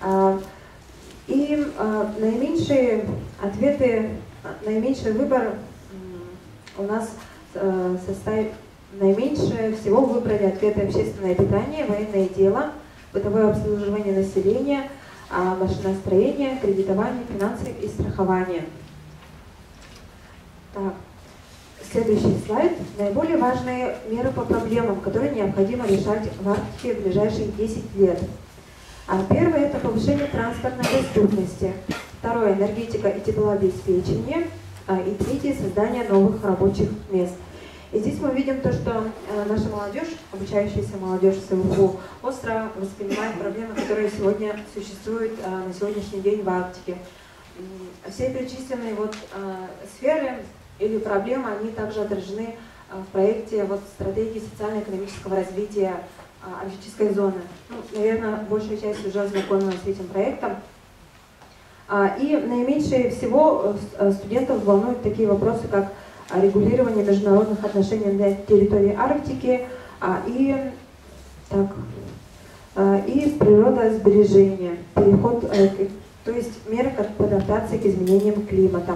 M: И наименьшие ответы, наименьший выбор у нас наименьше всего выбрали ответы: общественное питание, военное дело, бытовое обслуживание населения, машиностроение, кредитование, финансы и страхование. Так. Следующий слайд. Наиболее важные меры по проблемам, которые необходимо решать в Арктике в ближайшие 10 лет. Первое – это повышение транспортной доступности. Второе – энергетика и теплообеспечение. И третье – создание новых рабочих мест. И здесь мы видим то, что наша молодежь, обучающаяся молодежь в СВФУ, остро воспринимает проблемы, которые сегодня существуют на сегодняшний день в Арктике. Все перечисленные сферы или проблемы, они также отражены в проекте стратегии социально-экономического развития арктической зоны. Наверное, большая часть уже ознакомилась с этим проектом. И наименьше всего студентов волнуют такие вопросы, как регулирование международных отношений на территории Арктики и природосбережение, переход, то есть меры по адаптации к изменениям климата.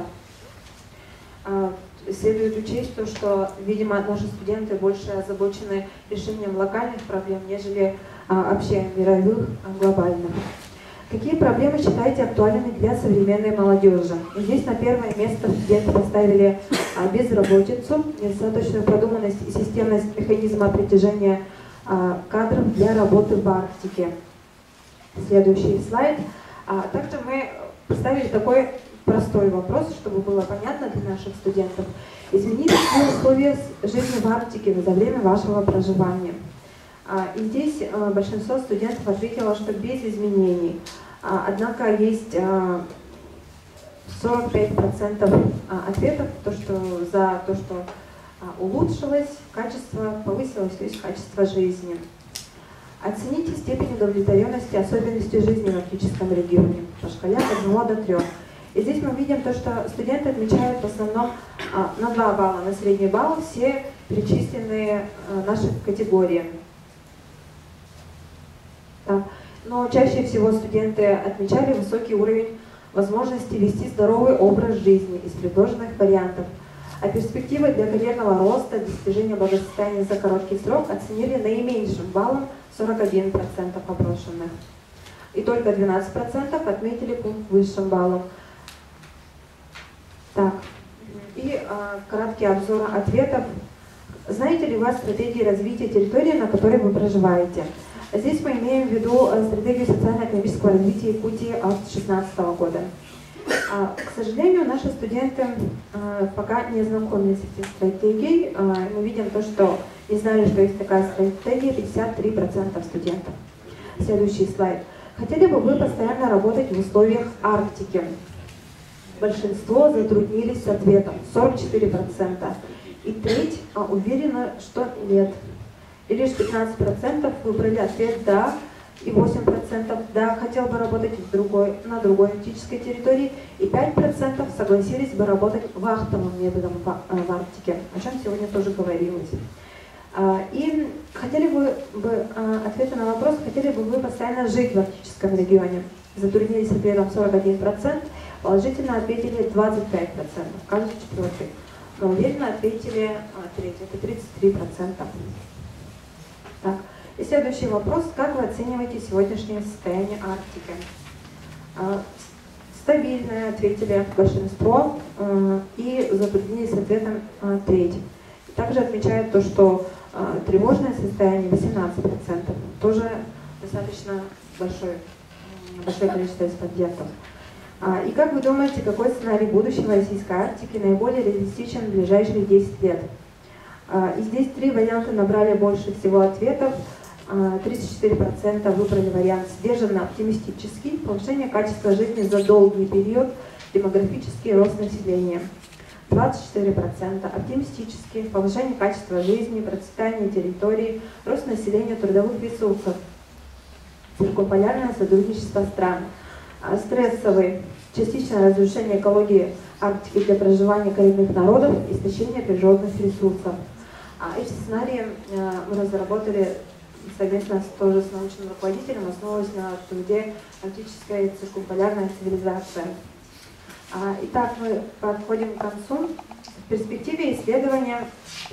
M: Следует учесть то, что, видимо, наши студенты больше озабочены решением локальных проблем, нежели общемировых, глобальных. Какие проблемы считаете актуальными для современной молодежи? И здесь на первое место студенты поставили безработицу, недостаточную продуманность и системность механизма притяжения кадров для работы в Арктике. Следующий слайд. Также мы поставили такой простой вопрос, чтобы было понятно для наших студентов. Изменились ли условия жизни в Арктике за время вашего проживания? И здесь большинство студентов ответило, что без изменений. Однако есть 45% ответов, за то, что улучшилось качество, повысилось, то есть качество жизни. Оцените степень удовлетворенности особенностей жизни в арктическом регионе по шкале от 1 до 3. И здесь мы видим то, что студенты отмечают в основном на 2 балла, на средний балл все перечисленные наши категории. Но чаще всего студенты отмечали высокий уровень возможности вести здоровый образ жизни из предложенных вариантов. А перспективы для карьерного роста, достижения благосостояния за короткий срок оценили наименьшим баллом 41% опрошенных. И только 12% отметили пункт высшим баллом. Краткий обзор ответов. Знаете ли вы о стратегии развития территории, на которой вы проживаете? Здесь мы имеем в виду стратегию социально-экономического развития Якутии от 2016 года. К сожалению, наши студенты пока не знакомы с этой стратегией. Мы видим то, что не знали, что есть такая стратегия, 53% студентов. Следующий слайд. Хотели бы вы постоянно работать в условиях Арктики? Большинство затруднились с ответом, 44%. И треть уверена, что нет. И лишь 15% выбрали ответ «да», и 8% «да, хотел бы работать на другой арктической территории», и 5% согласились бы работать вахтовым методом в Арктике, о чем сегодня тоже говорилось. И хотели бы ответы на вопрос, хотели бы вы постоянно жить в арктическом регионе? Затруднились ответом 41%, положительно ответили 25%, каждый четвертый. Но уверенно ответили треть, это 33%. И следующий вопрос. Как вы оцениваете сегодняшнее состояние Арктики? Стабильное ответили большинство и затруднились ответом треть. Также отмечают то, что тревожное состояние 18%. Тоже достаточно большое количество респондентов. И как вы думаете, какой сценарий будущего российской Арктики наиболее реалистичен в ближайшие 10 лет? И здесь 3 варианта набрали больше всего ответов. 34% выбрали вариант сдержанно оптимистический, повышение качества жизни за долгий период, демографический рост населения. 24% оптимистический, повышение качества жизни, процветание территории, рост населения, трудовых ресурсов, циркумполярное сотрудничество стран. Стрессовый, частичное разрушение экологии Арктики для проживания коренных народов, истощение природных ресурсов. Эти сценарии мы разработали совместно тоже с научным руководителем, основываясь на труде «Арктическая циркумполярная цивилизация». Итак, мы подходим к концу. В перспективе исследования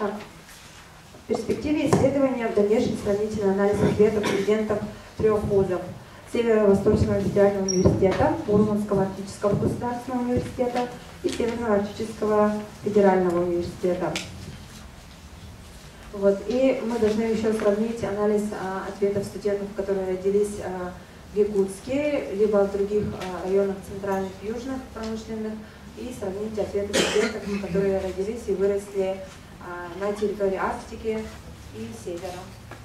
M: в дальнейшем сравнительный анализ ответов студентов 3 вузов: Северо-Восточного федерального университета, Мурманского арктического государственного университета и Северного арктического федерального университета. И мы должны еще сравнить анализ ответов студентов, которые родились в Якутске, либо в других районах центральных, южных промышленных, и сравнить ответы студентов, которые родились и выросли на территории Арктики и Севера.